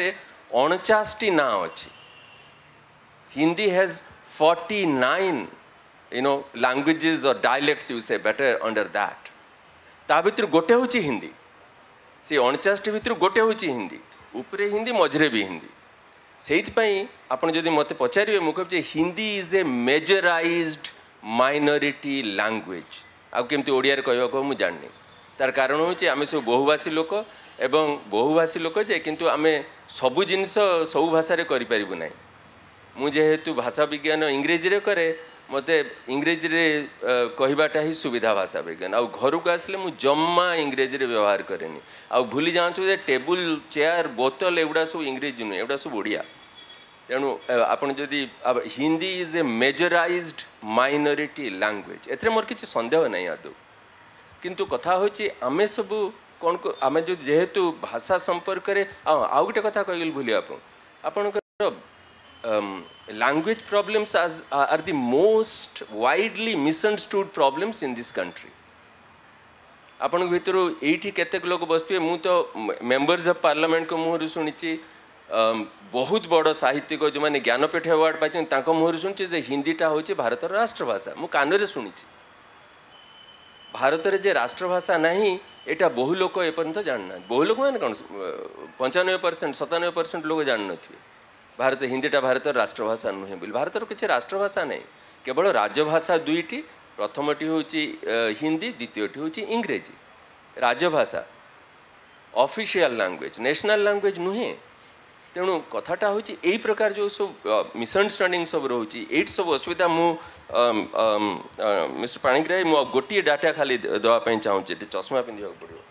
49 ना अच्छी. Hindi has 49 languages or dialects, you say, better under that. ता भितर गोटे होची हिंदी. से 49 भितर गोटे होची हिंदी. ऊपरे हिंदी मझरे भी हिंदी. सेइतपई आपण जदि मते पचारिबे मु कहब जे Hindi is a majorized minority language. आ केमती ओडिया रे कहबा को मु जाननी. तार कारण होची आमे सब बहुभाषी लोक एवं बहुभाषी लोक जे किंतु आमे सबु जिनिस सब भाषा रे करि परिबु नै. मु जेहेतु भाषा विज्ञान इंग्रेजी रे करे मते इंग्रेजी रे कहबाटा ही सुविधा भाषा विज्ञान. आ घर को आसले मु जम्मा इंग्रेजी रे व्यवहार करेनी. आ भूली जाऊँ जे टेबुल चेयर बोतल एगुड़ा सब इंग्रेजी नुहे एगुड़ा सब ओडिया. तेणु आपन जदि Hindi is a majorized minority language एथरे मोर किछि संदेह नै आदौ. किंतु कथा होछि आमे सब कोन को आमे जो जेहेतु भाषा संपर्क रे आ गोटे कथा कहल भूली आपन language problems are the most widely misunderstood problems in this country. आपण भीतर एठी केतेक लोक बसपे मु तो मेंबर्स ऑफ पार्लियामेंट को मुहर सुनिछि बहुत बड़ साहित्यिक जो माने ज्ञानपीठ अवार्ड पाइछन ताको मुहर सुनिछि जे हिंदीटा होछि भारतर राष्ट्रभाषा. मु कानरे सुनिछि भारतर जे राष्ट्रभाषा नहीं एटा बहु लोक एपर्यंत जानना. बहु लोक माने कोन 95% 97% लोक जान नथिबे भारत हिंदीटा भारतर राष्ट्रभाषा नुहे बोली. भारतर किसी राष्ट्रभाषा नहीं केवल राजभाषा दुईटी. प्रथमटी होची हिंदी द्वितीयटी होची इंग्रेजी. राजभाषा ऑफिशियल लैंग्वेज नेशनल लैंग्वेज नुहे. तेणु कथाटा होची एई प्रकार जो सब मिसअंडरस्टैंडिंग सब रोची एट सब असुविधा मु मिस्टर पाणिग्राही मु गोटे डाटा खाली दवा पई चाहूँ चश्मा पिंधिया पड़ो.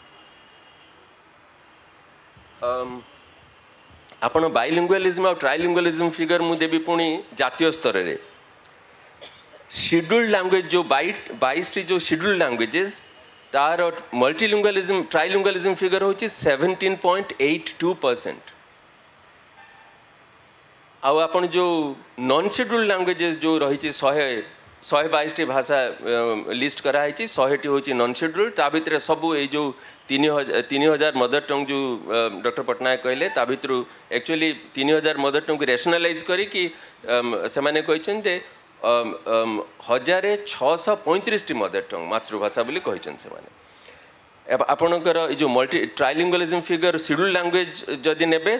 आपण बाइलिंगुअलिज्म और ट्राइलिंगुअलिज्म फिगर मु देवी पुणी जातीय स्तर रे शेड्यूल्ड लैंग्वेज जो 22 टी जो शेड्यूल्ड लैंग्वेजेस तार मल्टीलिंगुअलिज्म ट्राइलिंगुअलिज्म फिगर होची 17.82%. आ आपण जो नॉन शेड्यूल्ड लैंग्वेजेस जो रही 122 टी भाषा लिस्ट करा है 100 टी होची नॉन शेड्यूल्ड. ता भितर सब ए जो 3000 मदर टंग जो डॉक्टर पटनायक कहले ता भितर एक्चुअली 3000 मदर टंग रेशनलाइज करी कि से माने कहछन जे 1635 टी मदर टंग मातृभाषा बोली कहछन से माने. आपणकर जो multi trilingualism figure scheduled language जदि नेबे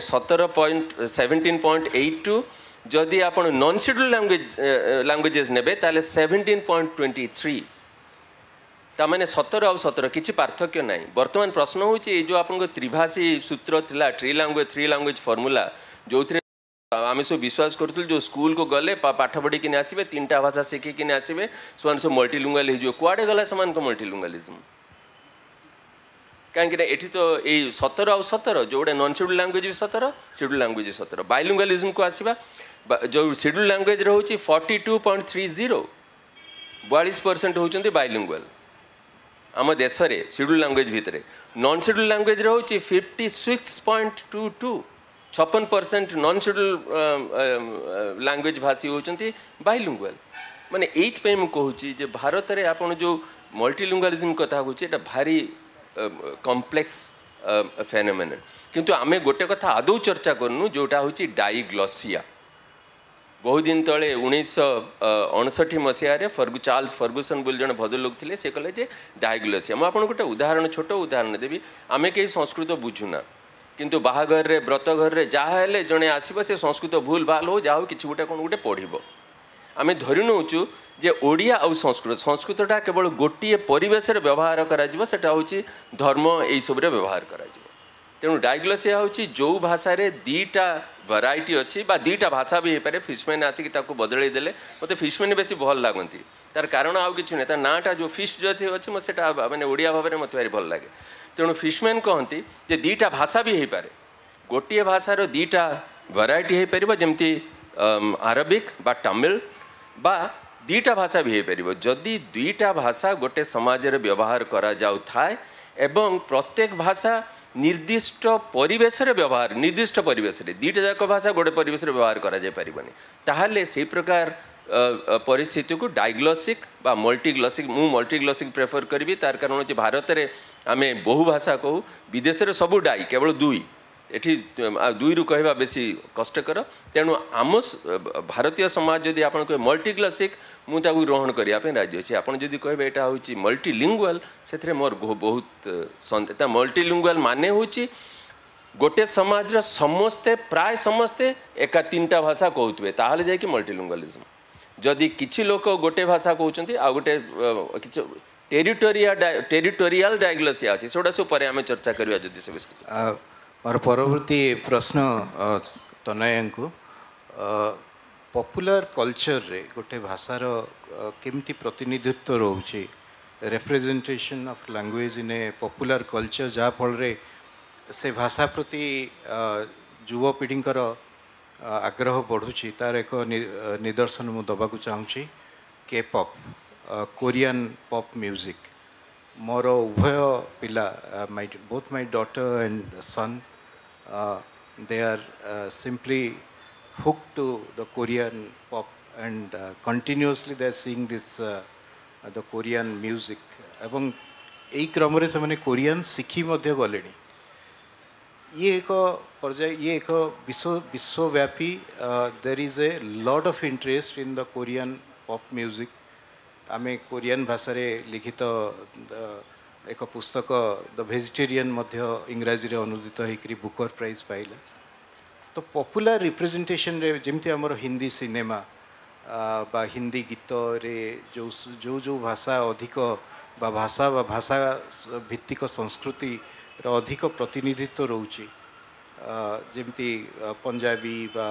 17.82 जदि आप नॉन शेड्यूल्ड लैंग्वेजेस नेबे ताले 17.23. तामाने 17 और 17 किसी पार्थक्य नहीं. वर्तमान प्रश्न होची जो आपन त्रिभाषी सूत्र थिला थ्री लैंग्वेज फॉर्मूला जो आम सब विश्वास करूँ जो स्कूल को गले पाठ पढ़ी कि आसबे 3टा भाषा शिखिकी आसबे से सब मल्टीलिंगुअल हो कुआडे गला से मल्टीलिंगुअलिज्म कहीं एठी तो यही 17 और 17 जो गोटे नॉन शेड्यूल्ड लैंग्वेज भी 17 शेड्यूल्ड लैंग्वेज भी 17. बाइलिंगुअलिज्म को आसवा जो शेड्यूल्ड लैंग्वेज रोचे 42.30 42% होती बाइलिंगुअल आम देश में शेड्यूल्ड लैंग्वेज भितर. नॉन शेड्यूल्ड लैंग्वेज रोचे 56.22 56% नॉन शेड्यूल्ड लैंग्वेज भाषी होती बाइलिंगुअल. माने एइथपई मु कहूची जे भारत में आपण जो मल्टीलिंगुअलिज्म कथा कहूची एटा भारी कॉम्प्लेक्स फेनोमेनन. किंतु आमे गोटे कथा आदौ चर्चा करनु जोटा होची डाइग्लॉसिया. बहुत दिन तले 1959 मसीह चार्ल्स फर्गुसन बोल जन भद्रलोक थे से कहले जे डाइग्लॉसिया. मुझे आपको गोटे उदाहरण छोट उदाहरण देवी. आमे कहीं संस्कृत बुझुना किंतु बाहाघर रे व्रत घर रे जहाँ हेले जड़े आसब से संस्कृत भूल भाल हो जा कि गोटे कौन गोटे पढ़ आमे धरी नौचु जे ओडिया और संस्कृतटा केवल गोटे परिवेश व्यवहार करा होची धर्म यही सब व्यवहार करा. तेणु डाइग्लॉसिया होची जो भाषा रे दीटा वैरायटी अच्छी बा दीटा भाषा भी हो पारे. फिशमैन आसिक बदल देले मत फिशमैन बेसी भल लगती. तार कारण आउ कि ना नाटा जो फिश जो अच्छे मत मैंने ओडिया भाव में मत भारी भल लगे. तेणु फिशमैन कहती जे दीटा भाषा भी हो पारे. गोटे भाषार दीटा वैरायटी हो पार जमती अरबिक बा तमिल बा दीटा भाषा भी हो पार. जदि दुईटा भाषा गोटे समाज रे व्यवहार करा जाउ थाए एवं प्रत्येक भाषा निर्दिष्ट परिवेश व्यवहार निर्दिष्ट परिवेश दीटा जाक भाषा गोटे परिवेश व्यवहार करा जाय परिबनी ताहले से प्रकार परिस्थिति को डाइग्लॉसिक बा मल्टीग्लॉसिक मु मल्टीग्लॉसिक प्रेफर करी. तार कारण भारत में आम बहु भाषा कहू विदेश रे सबू डाई केवल दुई एठी दुई रु कहवा बेसी कष्टकर तेणु आम भारतीय समाज जदि आप कहे मल्टीक्लासिक मुझे ग्रहण करने राजी अच्छे आप कहे यहाँ हूँ मल्टीलिंगुअल से मोर बहुत मल्टीलिंगुअल माने हूँ गोटे समाज समस्ते प्राय समस्ते एका 3टा भाषा कहते ताहले जाकि मल्टीलिंगुअलिज्म जदि किछि लोक गोटे भाषा कहते आ गोटे टेरिटोरियल डायग्लोसिया अच्छे से सब पर आम चर्चा करवा जदि से और परवर्ती प्रश्न तनया को पॉपुलर कल्चर रे गोटे भाषार केमती प्रतिनिधित्व रोचे representation of language in a popular culture जहाँ फल रे से भाषा प्रति युवपीढ़ींकर आग्रह बढ़ुची तार एक निदर्शन मु दबाकू चाहूँगी के पॉप कोरियन पॉप म्यूजिक मोर उभय पिला both my daughter and son they are simply hooked to the Korean pop and continuously they are seeing this the Korean music एवं यही क्रम से मैंने कोरियन शिखी मध्य गले ये एक पर्याय ये एक विश्वव्यापी there is a lot of interest in the Korean pop music आमे कोरियन भाषा रे लिखित एक पुस्तक द वेजिटेरियन मध्य इंग्राजी रे अनुदित होकरी बुकर प्राइज पाइला तो पॉपुलर रिप्रेजेंटेशन रे जेमती हमर हिंदी सिनेमा बा हिंदी गीत रे जो जो जो भाषा अधिक बा भाषा भित्तिक संस्कृति रो अधिक प्रतिनिधित्व रोची जेमती पंजाबी बा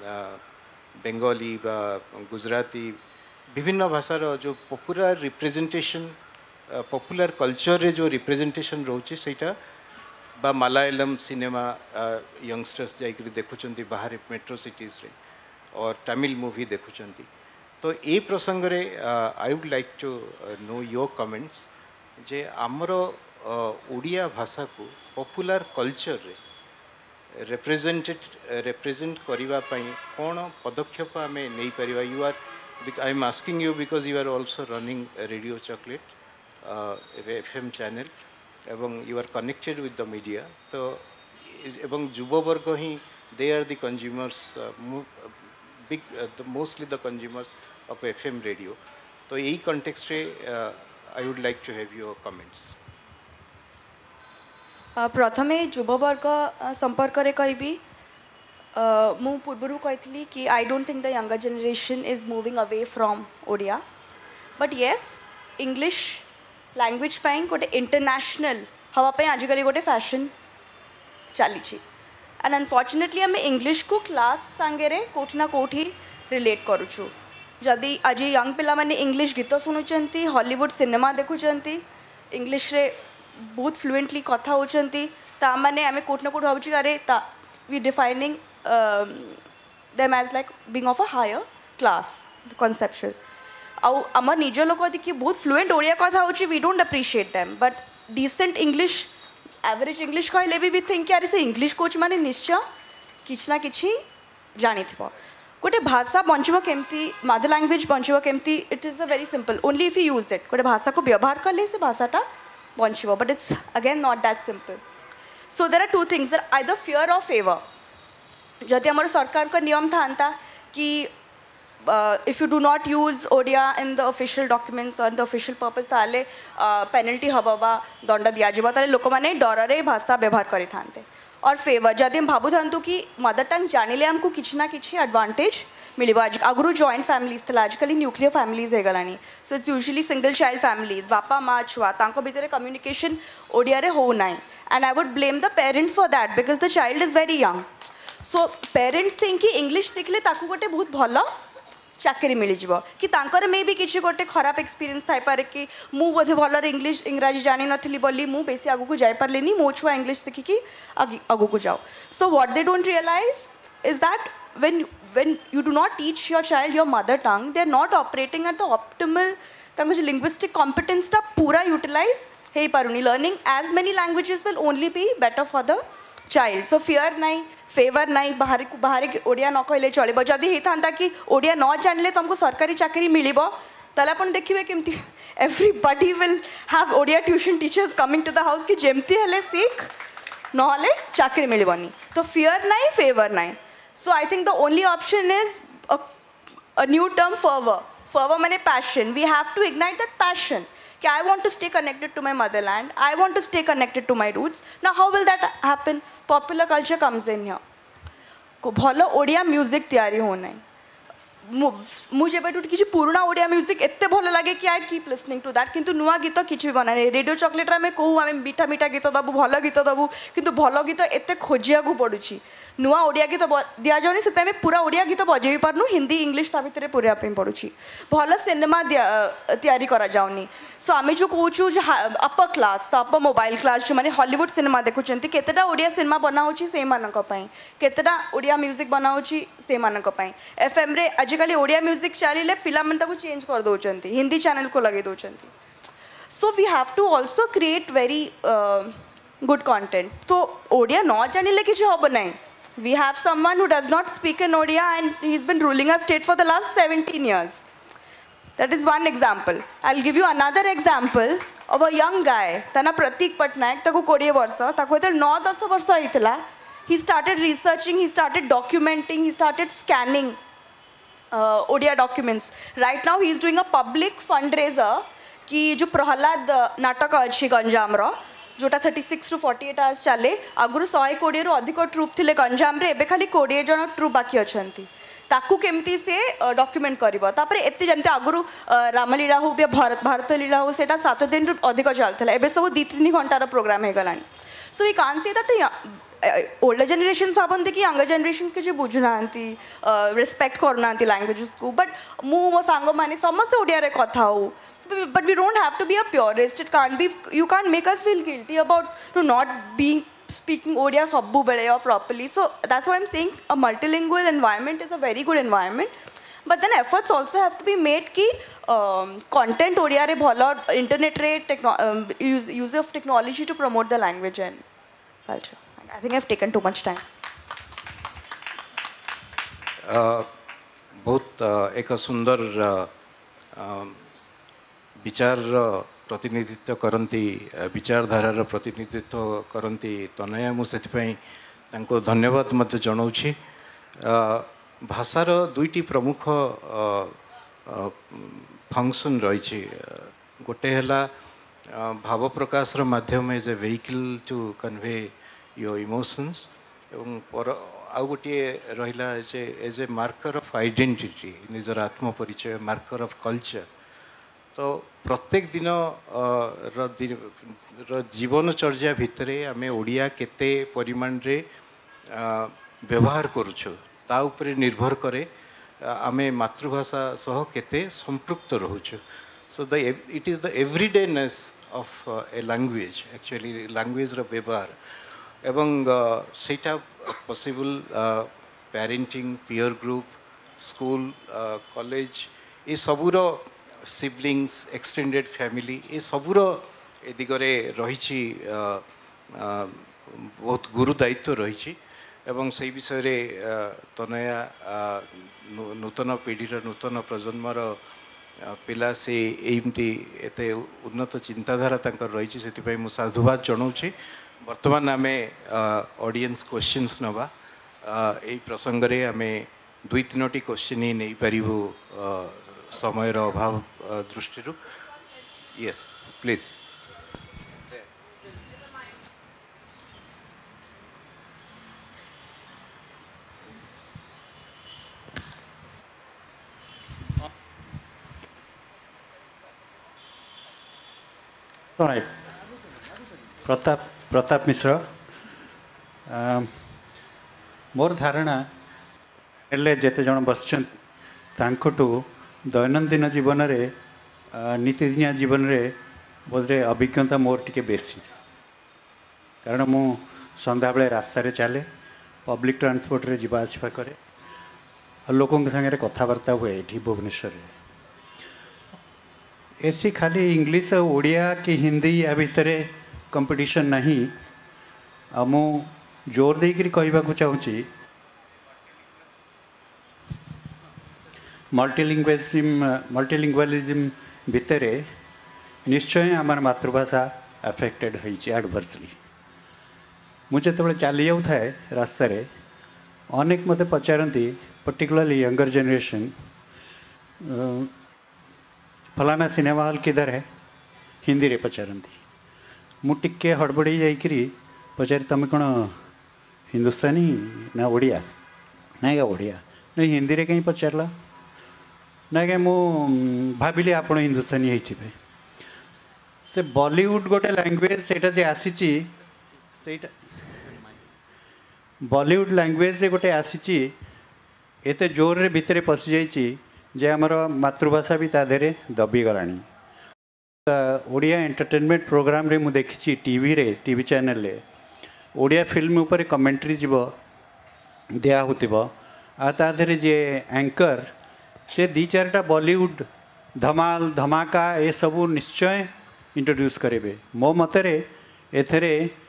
बेंगली बा गुजराती विभिन्न भाषार जो पॉपुलर रिप्रेजेंटेशन पॉपुलर कल्चर रे जो रिप्रेजेंटेशन रोचे सेटा बा मलयालम सिनेमा यंगस्टर्स जाइकरी देखुचंती बाहर मेट्रो सिटीज रे और तमिल मूवी देखुचंती तो ए प्रसंग रे I would like to know your comments जे आमर ओडिया भाषा को पॉपुलर कल्चर रे रिप्रेजेंट करबा पई कोन पदक्षेप आमे नै परिबा you are I am asking you because you are also running a Radio Chocolate FM channel एवं you are connected with the media तो एवं युवा वर्ग ही they are the consumers mostly the consumers of FM radio तो यही context रे I would like to have your comments प्रथमे युवा वर्ग संपर्क रे कहबी मु पूर्वरु कहली कि I don't think the younger generation is moving away from Odia but yes English language पाई गोटे इंटरनेशनल हवा पे आजिकल गोटे फैशन चली एंड अनफॉर्चुनेटली आम इंग्लिश को क्लास सांगे कोठी ना कोठी रिलेट करुचु जदि आज यंग पिला माने इंग्लिश गीत शुणुंट हॉलीवुड सिनेमा देखुंट इंग्लिश रे बहुत फ्लुएंटली कथा होचंती ता माने आमे कोठी ना कोठी भाबुची अरे ता we defining them as like being of a higher class conceptual आउ आम निज लोक देखिए बहुत फ्लुएंट ओडिया कथा होची we don't appreciate them but decent English average English कहले भी थिंक यार से इंग्लिश कोच माने निश्चय किछ ना किछि जानी थिबो गोटे भाषा बंचबो केमती मदर लैंग्वेज बंचबो केमती it is a very simple only if you use it गोटे भाषा को व्यवहार करले से भाषाटा बंचबो but it's again not that simple so there are two things there either fear और फेवर जदि आम सरकार का नियम था कि if you do not use Odia in the official documents और द ऑफिशियल पर्पस ताले पेनल्टी हम बा दंड दिज्व ताले लोक मैंने डर रे भाषा व्यवहार करें और फेवर जदि हम भावु था कि मदर टंग जानिले आमको किसी ना किसी एडवांटेज मिल आगु जॉइंट फैमिलीज था आजकल न्यूक्लियर फैमिलीज हो गलानी so it's usually single child families बापा माँ छुआ तांको भितर कम्युनिकेशन ओडिया रे हो ना and I would blame the parents for that because the child is very young so parents think कि इंग्लिश शिखले ताकू गोटे बहुत भल चाकरी मिल जाव कि तांकर मे भी किसी गोटे खराब एक्सपीरियंस थाई पारे कि मु बोधे भलर इंग्लिश इंग्राजी जानी नथली बोली मु बेसी आगु को जाई पारलेनी मो छुआ इंग्लिश देखिकी आगु को जाओ so what they don't realize is that when you do not teach your child your mother tongue they are not operating at the optimal तांको जो linguistic competence टा पूरा utilize हे पारुनी learning as many languages will only be better for the child so fear नहीं favour नहीं बाहर ओडिया न कहले चलो जदि होता कि ओडिया न जानले तुमको सरकारी चाकरी मिलिबो ताले अपन देखिबे केमती everybody will have Odia tuition teachers coming to the house कि जेमती हेले सीख नहले चाकरी मिलबनी तो फियर नहीं फेवर नहीं so I think the only option is a new term fervor माने passion we have to ignite that passion कि I want to stay connected to my motherland I want to stay connected to my roots now how will that happen popular culture comes in here को भलो Odia music तैयारी होना है मुझे बेटू किसी पुराना ओडिया म्यूजिक एत्ते भल लगे कि I keep listening to that किंतु नुआ गीत किछि बना नहीं रेडियो चॉकलेट रे कहूँ आम मीठा मीठा गीत दबू भल गीत दबू किंतु भल गीत एत्ते खोजिया को पड़ुछि नुआ ओडिया गीत दिया जाउनी से पूरा ओडिया गीत बजेई पारनु हिंदी इंग्लिश ता भितर पूरा पे पड़ुछि भल सिनेमा तैयारी करा जाउनी सो आमे जो कहूछु अपर क्लास तो अपर मोबाइल क्लास जो माने हॉलीवुड सिनेमा देखुचंती केतेटा ओडिया सिनेमा बनाउछि से मानक पई केतेटा ओडिया म्यूजिक बनाउछि से मानक पई एफएम रे आजिकली ओडिया म्यूजिक चलिले पिला मन ताको चेंज कर दोचंती हिंदी चैनल को लगे दोचंती so we have to also create very good content तो ओडिया न जानिले किछि होब नै we have someone who does not speak in Odia and he's been ruling our state for the last 17 years. That is one example. I'll give you another example of a young guy. Tana Pratik Patnaik, taku 20 varsa, taku etel 9-10 varsa hitla. He started researching, he started documenting, he started scanning Odia documents. Right now he is doing a public fundraiser ki jo Prahalad natak achi Ganjam ro जोटा 36 to 48 hours चले आगुरु 100 कोड़ी रु अधिक troop थिले गंजाम रे एबे खाली 20 जन ट्रूप बाकी अछंती ताकू केमती से डॉक्यूमेंट करबो तापरे एते जमते आगुरु रामलीला हो बे भारत लीला हो सेटा 7 दिन रु अधिक चलथला एबे सब 2-3 घंटा रो प्रोग्राम हे गलानी so we can't say that older generations भाबंती कि यंगर जनरेशन्स के जे बुझुनांती रिस्पेक्ट करनांती लैंग्वेजेस को बट मु मो सांग माने समस्त ओडिया रे कथा हो but we don't have to be a purist it can't be you can't make us feel guilty about not being speaking Odia sabbu bele or properly so that's why I'm saying a multilingual environment is a very good environment but then efforts also have to be made ki content Odia re bhalo internet re use of technology to promote the language and culture I think I've taken too much time बहुत एक सुंदर विचार प्रतिनिधित्व करती विचारधारार प्रतिनिधित्व करती तनया मुझे धन्यवाद मत जनाऊँगी भाषार दुईटी प्रमुख फंक्शन रही गोटे है भाव प्रकाश माध्यम as a vehicle to convey your emotions आउ गोटे रहा as a marker of identity निजर आत्म परिचय मार्कर ऑफ कल्चर तो प्रत्येक दिन जीवनचर्या भितर आम ओडिया केते परिमाण रे व्यवहार करुछु ता उपरे निर्भर करे आम मातृभाषा सह केते संपृक्त रहुछु so the it is the everydayness of a language actually language रो व्यवहार एवं सेटा possible parenting peer group school college ये सबूर सिबलिंग्स एक्सटेंडेड फैमिली ये सबूर ए दिगरे रही बहुत गुरु दायित्व रही एवं से विषय रे तनया नूतन पीढ़ीर नूतन प्रजन्मर पिला से एमती एते उन्नत चिंताधारा तंकर रही से मुझे साधुवाद जनाऊँगी वर्तमान आम ऑडियंस क्वेश्चंस नवा यही प्रसंग रे आम 2-3 क्वेश्चन ही नहीं पारिबु समयर अभाव दृष्टि यस प्लीज प्रताप मिश्र मोर धारणा जेते जन बसचन दैनंदिन जीवन रे नीतिदिनिया जीवन रे बोधे अभिज्ञता मोर टिके बेसी कारण मु संध्या बेले रास्ता रे चले पब्लिक ट्रांसपोर्ट रे जीवा आसिबा करे लोकों के संगे कथबार्ता हुए ये भुवनेश्वर ऐसी खाली इंग्लिश ओडिया कि हिंदी या भितर कंपटीशन नहीं मु जोर देकर कहवाक चाहूँगी मल्टीलिंगुअलिज्म भितर निश्चय आम मातृभाषा अफेक्टेड होती एडवर्सली मुझे चली जाऊ थाए रास्तार अनेक मत पचारती पर्टिकुलरली यंगर जनरेशन फलाना सिनेमा हॉल किधर है हिंदी रे पचारती मुझे हड़बड़ी जाकरी पचार तुम कौन हिंदुस्तानी ना ओडिया ना ओडिया नहीं हिंदी रे कहीं पचारला ना क्या मु भाविली आपण हिंदुस्तानी होइथिबे से बॉलीवुड गोटे लैंग्वेज सेटा जे आसीची सेटा बॉलीवुड लैंग्वेज रे गोटे आसीची एते जोर रे भितरे पसि जाइची जे हमर मातृभाषा भी ताधरे दबी गलानी ओडिया एंटरटेनमेंट प्रोग्राम रे मु देखिची टीवी चैनल रे ओडिया फिल्म ऊपर कमेंट्री जीव दिया होतिबो आ ताधरे जे एंकर से दी चारटा बॉलीवुड धमाल धमाका ये सबू निश्चय इंट्रोड्यूस करेंगे मो मतरे एथरे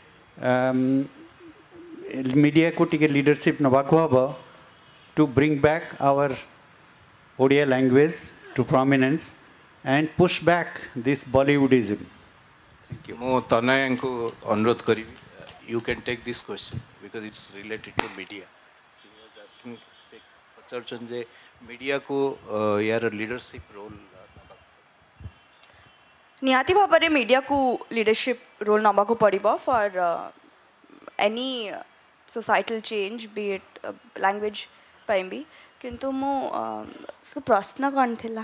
मीडिया को टिके लीडरशिप नवाको हम to bring back our Odia language to prominence and push back this Bollywoodism thank you मो तनया को अनुरोध करी you can take this question because it's related to media she was asking से पचारचन जे मीडिया को यार लीडरशिप रोल निहाती भाव में मीडिया को लीडरशिप रोल नवा को पड़ो for any societal change be it language भी किंतु मो प्रश्न कौन थिला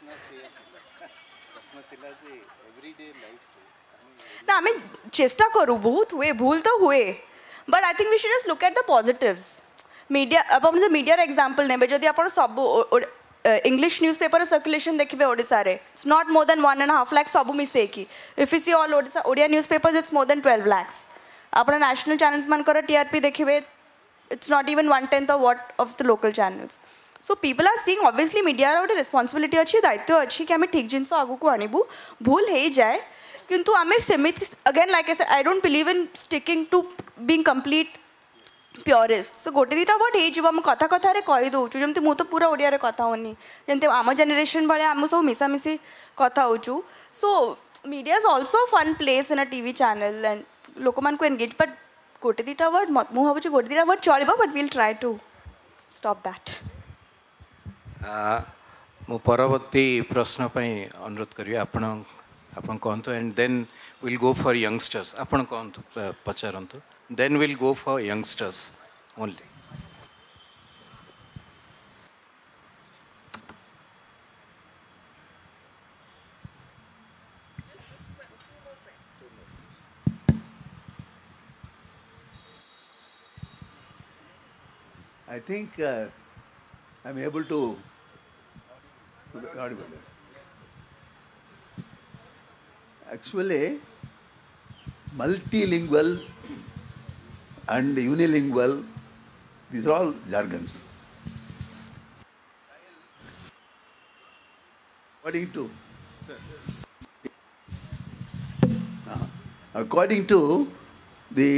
ना आम चेष्टा करूँ बहुत हुए भूल तो हुए but I think we should just look at the positives media अब हम मीडिया एग्जांपल नेबे जदि आपण सब इंग्लिश न्यूज पेपर सर्कुलेशन देखिए ओडिशा रे it's not more than 1.5 lakh सब मिसे की if you see all Odisha Odia newspapers it's more than 12 lakhs आपण नेशनल चैनल्स मानकर टीआरपी देखिए it's not even 1/10 of what of the local channels so people are seeing obviously media रो responsibility अच्छी दायित्व अच्छी कि आम ठीक जिनस आगु को आनिबू भूल हो जाए किंतु आम सेमिति again like I don't believe in sticking to being complete purest so गोटे दुटा वर्ड हो कथा कथा कही दूचु जमी मुझे तो पूरा ओडिया कथा होनी जमी आम जेनेरेशन भाई आम सब मिसामिशी कथा होचु so media is also fun place in a TV channel and लोक मान को एंगेज बट गोटे दुटा वर्ड मुझे भावी गोटे दुटा वर्ड चलो but will try to stop that मु परवर्ती प्रश्न अनुरोध करी आपण कहतु and then will go for youngsters आपण कहतु पचारतु then we'll go for youngsters only. I think I'm able to actually multilingual and unilingual, these are all jargons. According to the,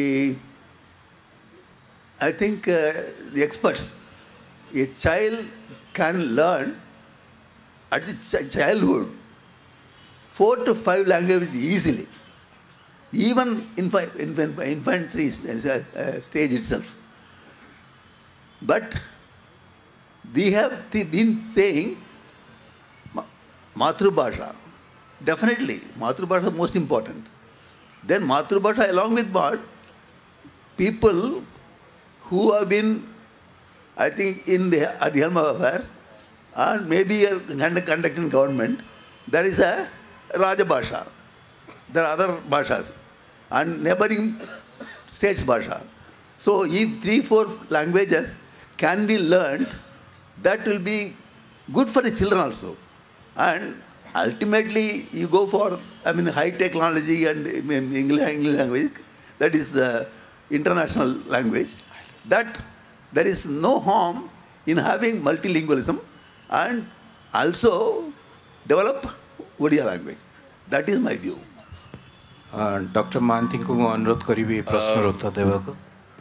I think the experts, a child can learn at the childhood 4 to 5 languages easily. Even infantry stage itself. But we have been saying Matrubhasha. Definitely, Matrubhasha is most important. Then Matrubhasha along with what? People who have been, I think, at the helm of affairs, and maybe conducting government, there is a Rajabhasha. There are other bhashas and neighboring states bhasha. So if 3-4 languages can be learned, that will be good for the children also. And ultimately you go for, high technology and English language, that is international language, that there is no harm in having multilingualism and also develop Odia language. That is my view. Doctor Mohanty को अनुरोध करी प्रश्न उत्तर देवाक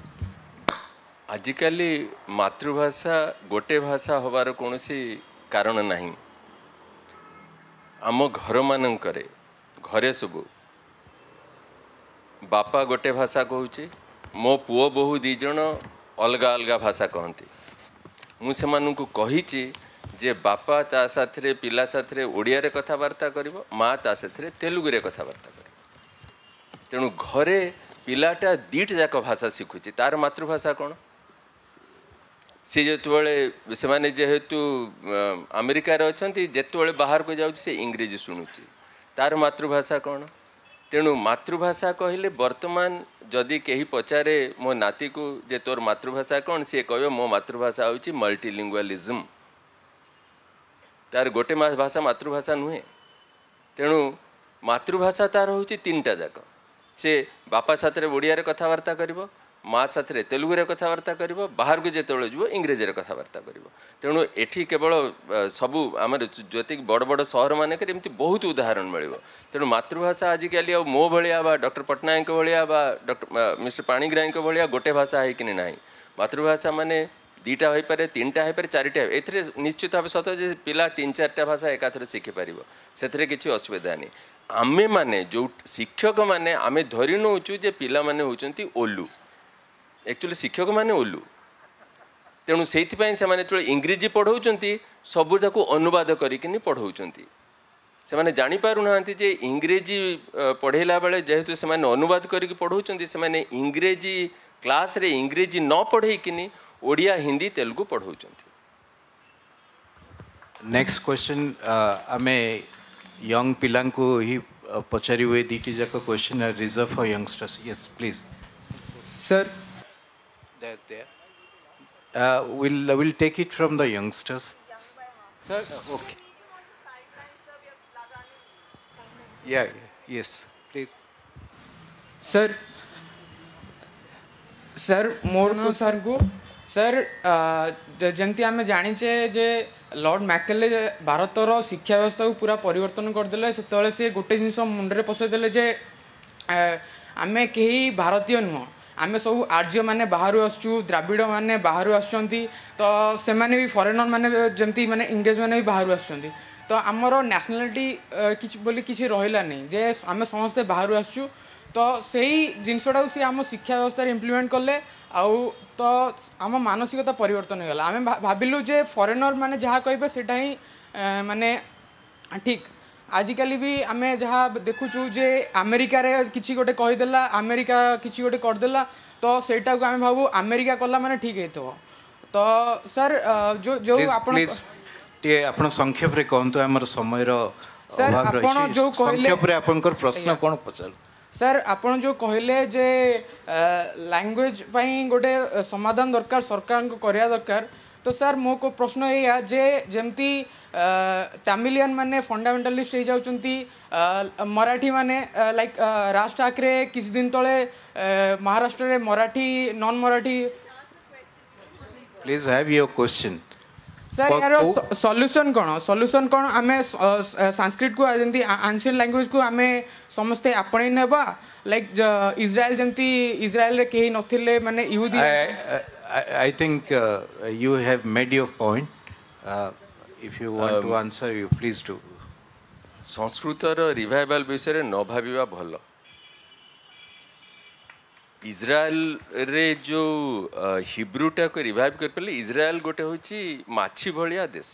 आजिकल मातृभाषा गोटे भाषा होबार कौन कारण नहीं आम घर मानकरे घरे सब बापा गोटे भाषा कहूँ मो पुओ बहु दीज अलग अलग भाषा कहती मुझे कही जे बापा ता साथरे पिला साथरे ओडिया रे कथबार्ता करिवो माँ ता साथरे तेलुगु रे कथबार्ता करिवो तेणु घरे पिलाटा दीट जाक भाषा शिखुची तार मातृभाषा कौन सी जो से जेहेतु अमेरिका अच्छा जिते बाहर को जाऊँ से इंग्रेजी शुणुची तार मातृभाषा कौन तेणु मातृभाषा कहले वर्तमान जदि कहीं पचारे मो नाती को जे तोर मातृभाषा कौन सी कह मो मातृभाषा हूँ मल्टीलिंगुअलिज्म तार गोटे भाषा मातृभाषा नुहे तेणु मातृभाषा तार हूँ तीन टा जाक से बापा साथ ओडिया रे कथबार्ता करिवो माँ साथ तेलुगु रे कथबार्ता करिवो बाहर को जेते जीव इंग्रेजी रे कथबार्ता करिवो तेणु एठी केवल सबू आम ज्योति बड़ बड़ सहर मानक एमती बहुत उदाहरण मिलिବ तेणु मातृभाषा आजिकल मो भाया बा डॉक्टर पट्टनायक भाया बा डॉक्टर मिस्टर पाणिग्राही भाया गोटे भाषा है कि ना मातृभाषा माने दीटा हो पारे तीन टा हो पारे चारिटा ए निश्चित भाव सत जे पिला तीन चार्टा भाषा एकाथरे शिखिपार से किसी असुविधा नहीं आमे माने जो शिक्षक माने आमे धरी नौचु जे पिला माने होचंती ओलू एक्चुअली शिक्षक माने ओलू तेणु से इंग्रेजी पढ़ाऊँच सबूक अनुवाद करी पढ़ाऊँच से मैंने जापारू ना जे इंग्रेजी पढ़ेला बेले जेहेतु से अनुवाद करके पढ़ाऊँच से इंग्रेजी क्लास रे इंग्रेजी न पढ़ेकिनी ओडिया हिंदी तेलुगु पढ़ाऊँच नेक्स्ट क्वेश्चन आमे यंग पिला को ही पचारि हुए दीटी जाक question are reserved for youngsters yes please sir we'll take it from the youngsters sir okay yeah yes please sir sir मोर को सर को सर जमती आम जाचे जे लॉर्ड मैकेले भारतर शिक्षा व्यवस्था को पूरा परिवर्तन करदे से सी गोटे जिनस मुंडे पसईदे जे आम कहीं भारतीय नुह आम सब आर्य माने बाहर आसचु द्राविड़ माने बाहर आसुँच तो से भी फरेनर माने जमती माने इंग्रेज माने भी बाहर आसुँच तो आमर नेशनालिटी किसी बोली किसी रहा नहीं जे आम समस्ते बाहर आसचु तो सही जिनसटा सी आम शिक्षा व्यवस्था इम्प्लीमेंट कले आउ तो आम मानसिकता परिवर्तन होगा आम भाविलु जे फरेनर माने जहाँ कहे सेटा ही माने ठीक आजिकल भी आम जहाँ देखुचु जे अमेरिका रे किसी गोटे कहीदेला अमेरिका किसी गोटे करदेला तो सेटा को आम भावु अमेरिका कला माने ठीक है तो सर जो जो आपण संक्षेप रे कहंतु हमर समय रो सर आपण जो कहले संक्षेप रे आपनकर प्रश्न कोन पचल सर आपण जो कहले जे लैंग्वेज पई गोटे समाधान दरकार सरकार को करिया दरकार तो सर मो को प्रश्न ये जे जमती तामिलियन माने फंडामेंटलिस्ट हो जाउचंती मराठी माने लाइक राज ठाकरे किस दिन तले महाराष्ट्र रे Marathi non Marathi please have your question sir यार सॉल्यूशन कौन आम संस्कृत को जमी एंशिएंट लैंग्वेज को आम समस्ते आपणे नेबा लाइक इज्राएल जमती इज्राएल रे केही नथिले माने यहूदी I think you have made your point. If you want to answer, you please do. संस्कृतर रिवाइवल विषय न भाविबा भल इज्राएल रे जो हिब्रूटा को रिवाइव कर पारे इज्राएल गोटे होची माछी भलिया देश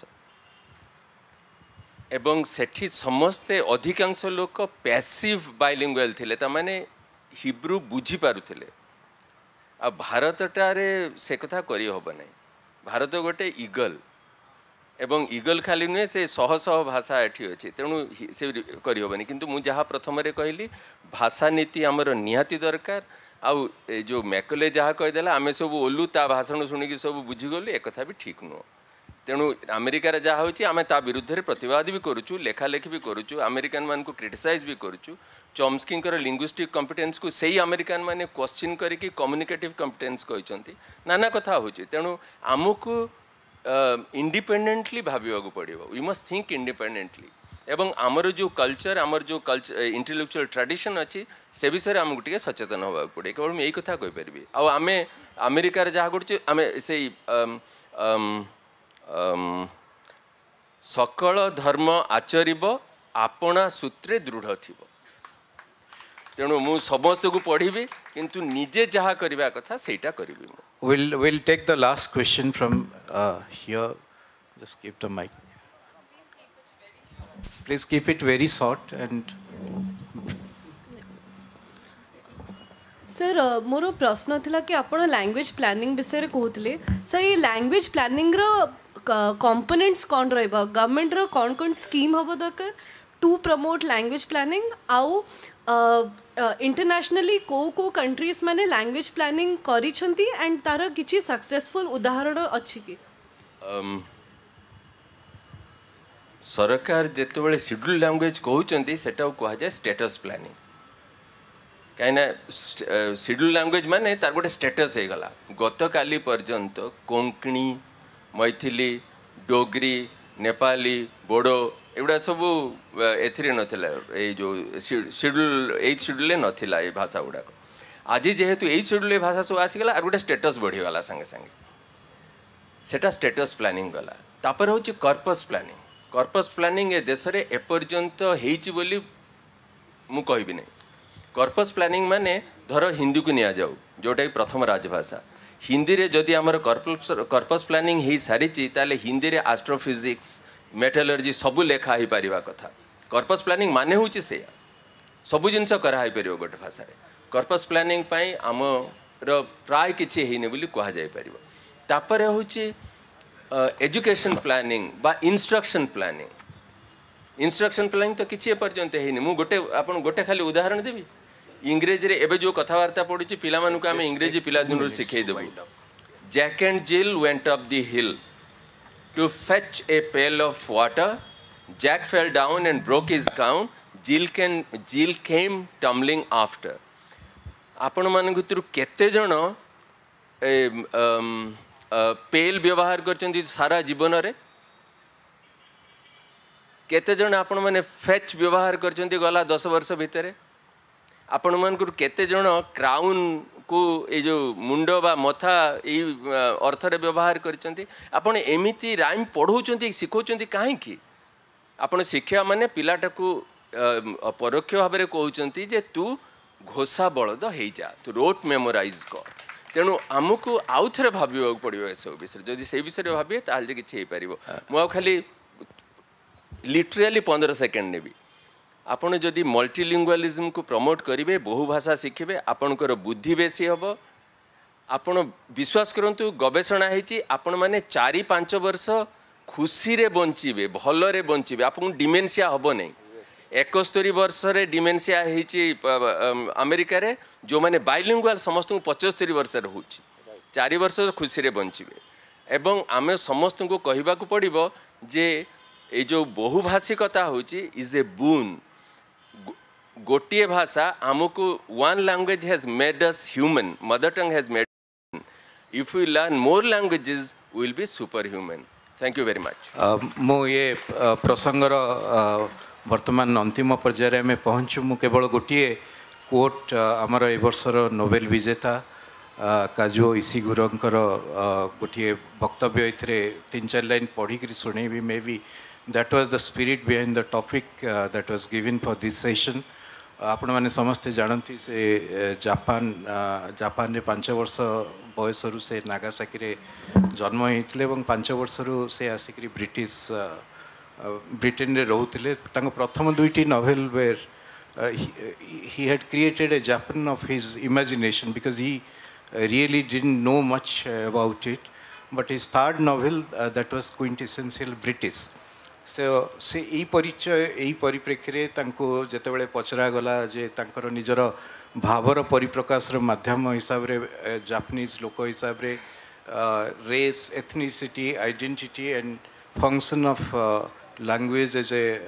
एवं सेठी समस्ते अधिकांश लोक पैसिव बाइलिंगुअल थिले ता माने हिब्रू बुझी पारुथिले आ भारतटारे से कथा करी होब नहीं भारत गोटे ईगल एवं ईगल खाली नुहे से शह शह भाषा एठी अच्छी तेणु से करी होबनी किंतु मु जहाँ प्रथम कहली भाषा नीति आमर निहाती दरकार आउ जो मैकले जहाँ कहीदेला आम सब ओलू ता भाषण शुणिकी सब बुझीगलु एक कथा भी ठीक नुह तेणु अमेरिकार जहाँ होची आम ता विरुद्ध रे प्रतिवाद भी करुचु लेखालेखी भी करुचु अमेरिकन मान को क्रिटिसाइज भी करुचु चॉम्स्की लिंग्विस्टिक कॉम्पिटेंस को सही अमेरिकन माने क्वेश्चन करके कम्युनिकेटिव कॉम्पिटेंस कहते नाना कथा होची तेणु आमको इंडिपेंडेंटली भाविबा पड़ो वी मस्ट थिंक इंडिपेंडेंटली एवं आमर जो कल्चर इंटेलेक्चुअल ट्रेडिशन अच्छी से विषय आमको टे सचेतन होगा पड़े केवल मुझे यही कथा कहीपरि आउ आम अमेरिकार जहाँ कर आम से सकल धर्म आचरिब आपणा सूत्रे दृढ़ थिबो तेणु मु समस्त को पढ़ी किंतु निजे जहाँ करवा कथा सेटा करिवि मु We'll take the last question from here. Just keep the mic. Please keep it very short and. Sir मोर प्रश्न थिला कि आपण लैंग्वेज प्लानिंग विषय कहते सर ये लैंग्वेज प्लानिंग कंपोनेंट्स कौन रहिबा गवर्नमेंट रो कौन कौन स्कीम हबो दरकार टू प्रमोट लैंग्वेज प्लानिंग आउ इंटरनेशनली को कंट्रीज माने लैंग्वेज प्लानिंग करी छंती एंड तार किछि सक्सेसफुल उदाहरण अछि कि सरकार जेते बेले शेड्यूल लैंग्वेज कहउचंती सेटा कहा जाय स्टेटस प्लानिंग कहीं शेड्यूल लैंग्वेज माने तार गोटे स्टेटस हो गला गत काली पर्यंत कोंकणी मैथिली डोगरी नेपाली बोडो एगुड़ा सब एथिरे नथिला ए जो शेड्यूल 8 शेड्यूल नथिला ए भाषा गुड़ाक आज जेहेतु 8 शेड्यूल भाषा सब आसीगला आर गोटे स्टेटस बढ़ीगला संगे संगे सेटा स्टेटस प्लानिंग गला तापर होची कॉर्पस प्लानिंग ए देश रे एपर्यंत हेची बोली मु कहबी नहीं कॉर्पस प्लानिंग माने धर हिंदी को निया जाऊ जोटा कि प्रथम राजभाषा हिंदी रे जदि आमर कॉर्पस प्लानिंग हो सारी ताले हिंदी रे एस्ट्रोफिजिक्स मेटालर्जी सबू लेखा हो पारिबा कथा कॉर्पस प्लानिंग माने होची से सबू जिनस करा हो पारिबो गोटे भाषा रे कॉर्पस प्लानिंग पई आमर प्राय किछि हेने बोली कहा जाय पारिबो तापर होची एजुकेशन प्लानिंग बा इंस्ट्रक्शन प्लानिंग तो किछि पर्यंत हेनी मु गोटे खाली उदाहरण देबी इंग्रेजी रे एबे जो कथावार्ता पड़ुची पिला मानु को आमे इंग्रेजी पिला दिनरु सिखै देबु Jack and Jill went up the hill to fetch a pail of water Jack fell down and broke his gown Jill came tumbling after आपण मान भितर केते जण पेल व्यवहार करचंती सारा जीवन रे केते जण आपण माने फेच व्यवहार करचंती गला 10 वर्ष भितरे आपण मान केते जण क्राउन को ए जो मुंड बा मथा ए अर्थ रे व्यवहार करचंती आपण एमिति राइम पढौचंती सिखौचंती काहे की आपण शिक्षा माने पिलाटा को परोक्ष भाव रे कहउचंती जे तू घोषा बलद हेई जा तू रोट मेमोराइज कर तेणु आमको आउ थे भाव पड़ो सब विषय जदि से विषय भावे ताल किसी मु खाली लिटराली 15 सेकेंड नेबी आपण जदि मल्टीलिंगुअलिज्म को प्रमोट करेंगे बहुभाषा शिखे आपणकर बुद्धि बेसी हम आपण विश्वास करंतु गवेषणा होती आपण मैंने 4-5 वर्ष खुशी रे बंचे भलरे बंचे आपको डिमेंसिया हम नहीं 71 वर्ष रे डिमेंसिया होती अमेरिका रे जो मैंने बाइलिंगुअल समस्त 75 वर्ष हो 4 वर्ष खुशी रे बंचे एवं आमे समस्त को कहबा को पड़िबो जे ए जो बहुभाषिकता होची इज ए बून गोटे भाषा आमको one language has made us human mother tongue has made if we learn more languages will be super human thank you very much मो ये प्रसंगर वर्तमान अंतिम पर्यायर में पहुँचु मु केवल गोटे कोट आमर ए वर्षर नोबेल विजेता काजुओ इशिगुरोंकर गोटे वक्तव्य ये 3-4 लाइन पढ़ी शुणेबी maybe that was the spirit behind the topic that was given for this session आपण मैंने समस्ते जानती से जापान रे 5 वर्ष बयसरू से नागासाकी रे जन्म होते 5 वर्षरू से आसिक ब्रिटेन रे रोते प्रथम 2टी novel where he had created a Japan of his imagination because he really didn't know much about it, but his third novel that was quintessential British. So से यही परिचय यही परिप्रेक्षी जिते बड़े पचरा गला जे तांकर निजर भावर परिप्रकाश माध्यम हिसाब रे जापानीज लोक हिसाब रे race ethnicity identity and function of language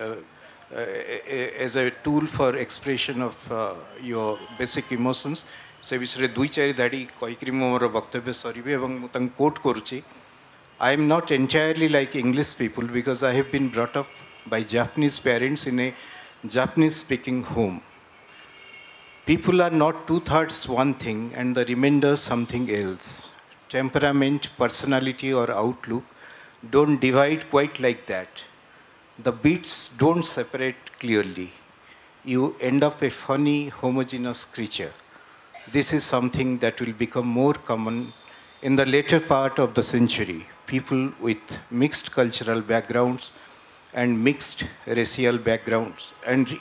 as a tool for expression of your basic emotions से विषय 2-4 धाड़ी कहीकि मोर वक्तव्य सरी और कोट करुच्ची I am not entirely like English people because I have been brought up by Japanese parents in a Japanese speaking home. People are not 2/3 one thing and the remainder something else. Temperament, personality or outlook don't divide quite like that. The beats don't separate clearly. you end up a funny, homogeneous creature. This is something that will become more common in the later part of the century. People with mixed cultural backgrounds and mixed racial backgrounds.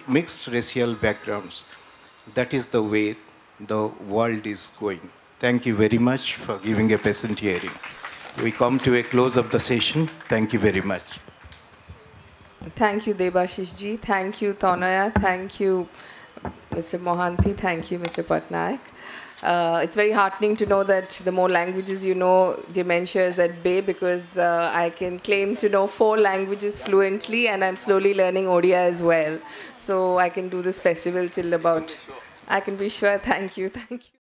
That is the way the world is going. Thank you very much for giving a patient hearing. We come to a close of the session. Thank you very much. Thank you, Debasis ji. Thank you, Tanaya. Thank you, Mr. Mohanty. Thank you, Mr. Patnaik. It's very heartening to know that the more languages you know, dementia is at bay, because I can claim to know 4 languages fluently, and I'm slowly learning Odia as well. So I can do this festival till about, I can be sure. Thank you. Thank you.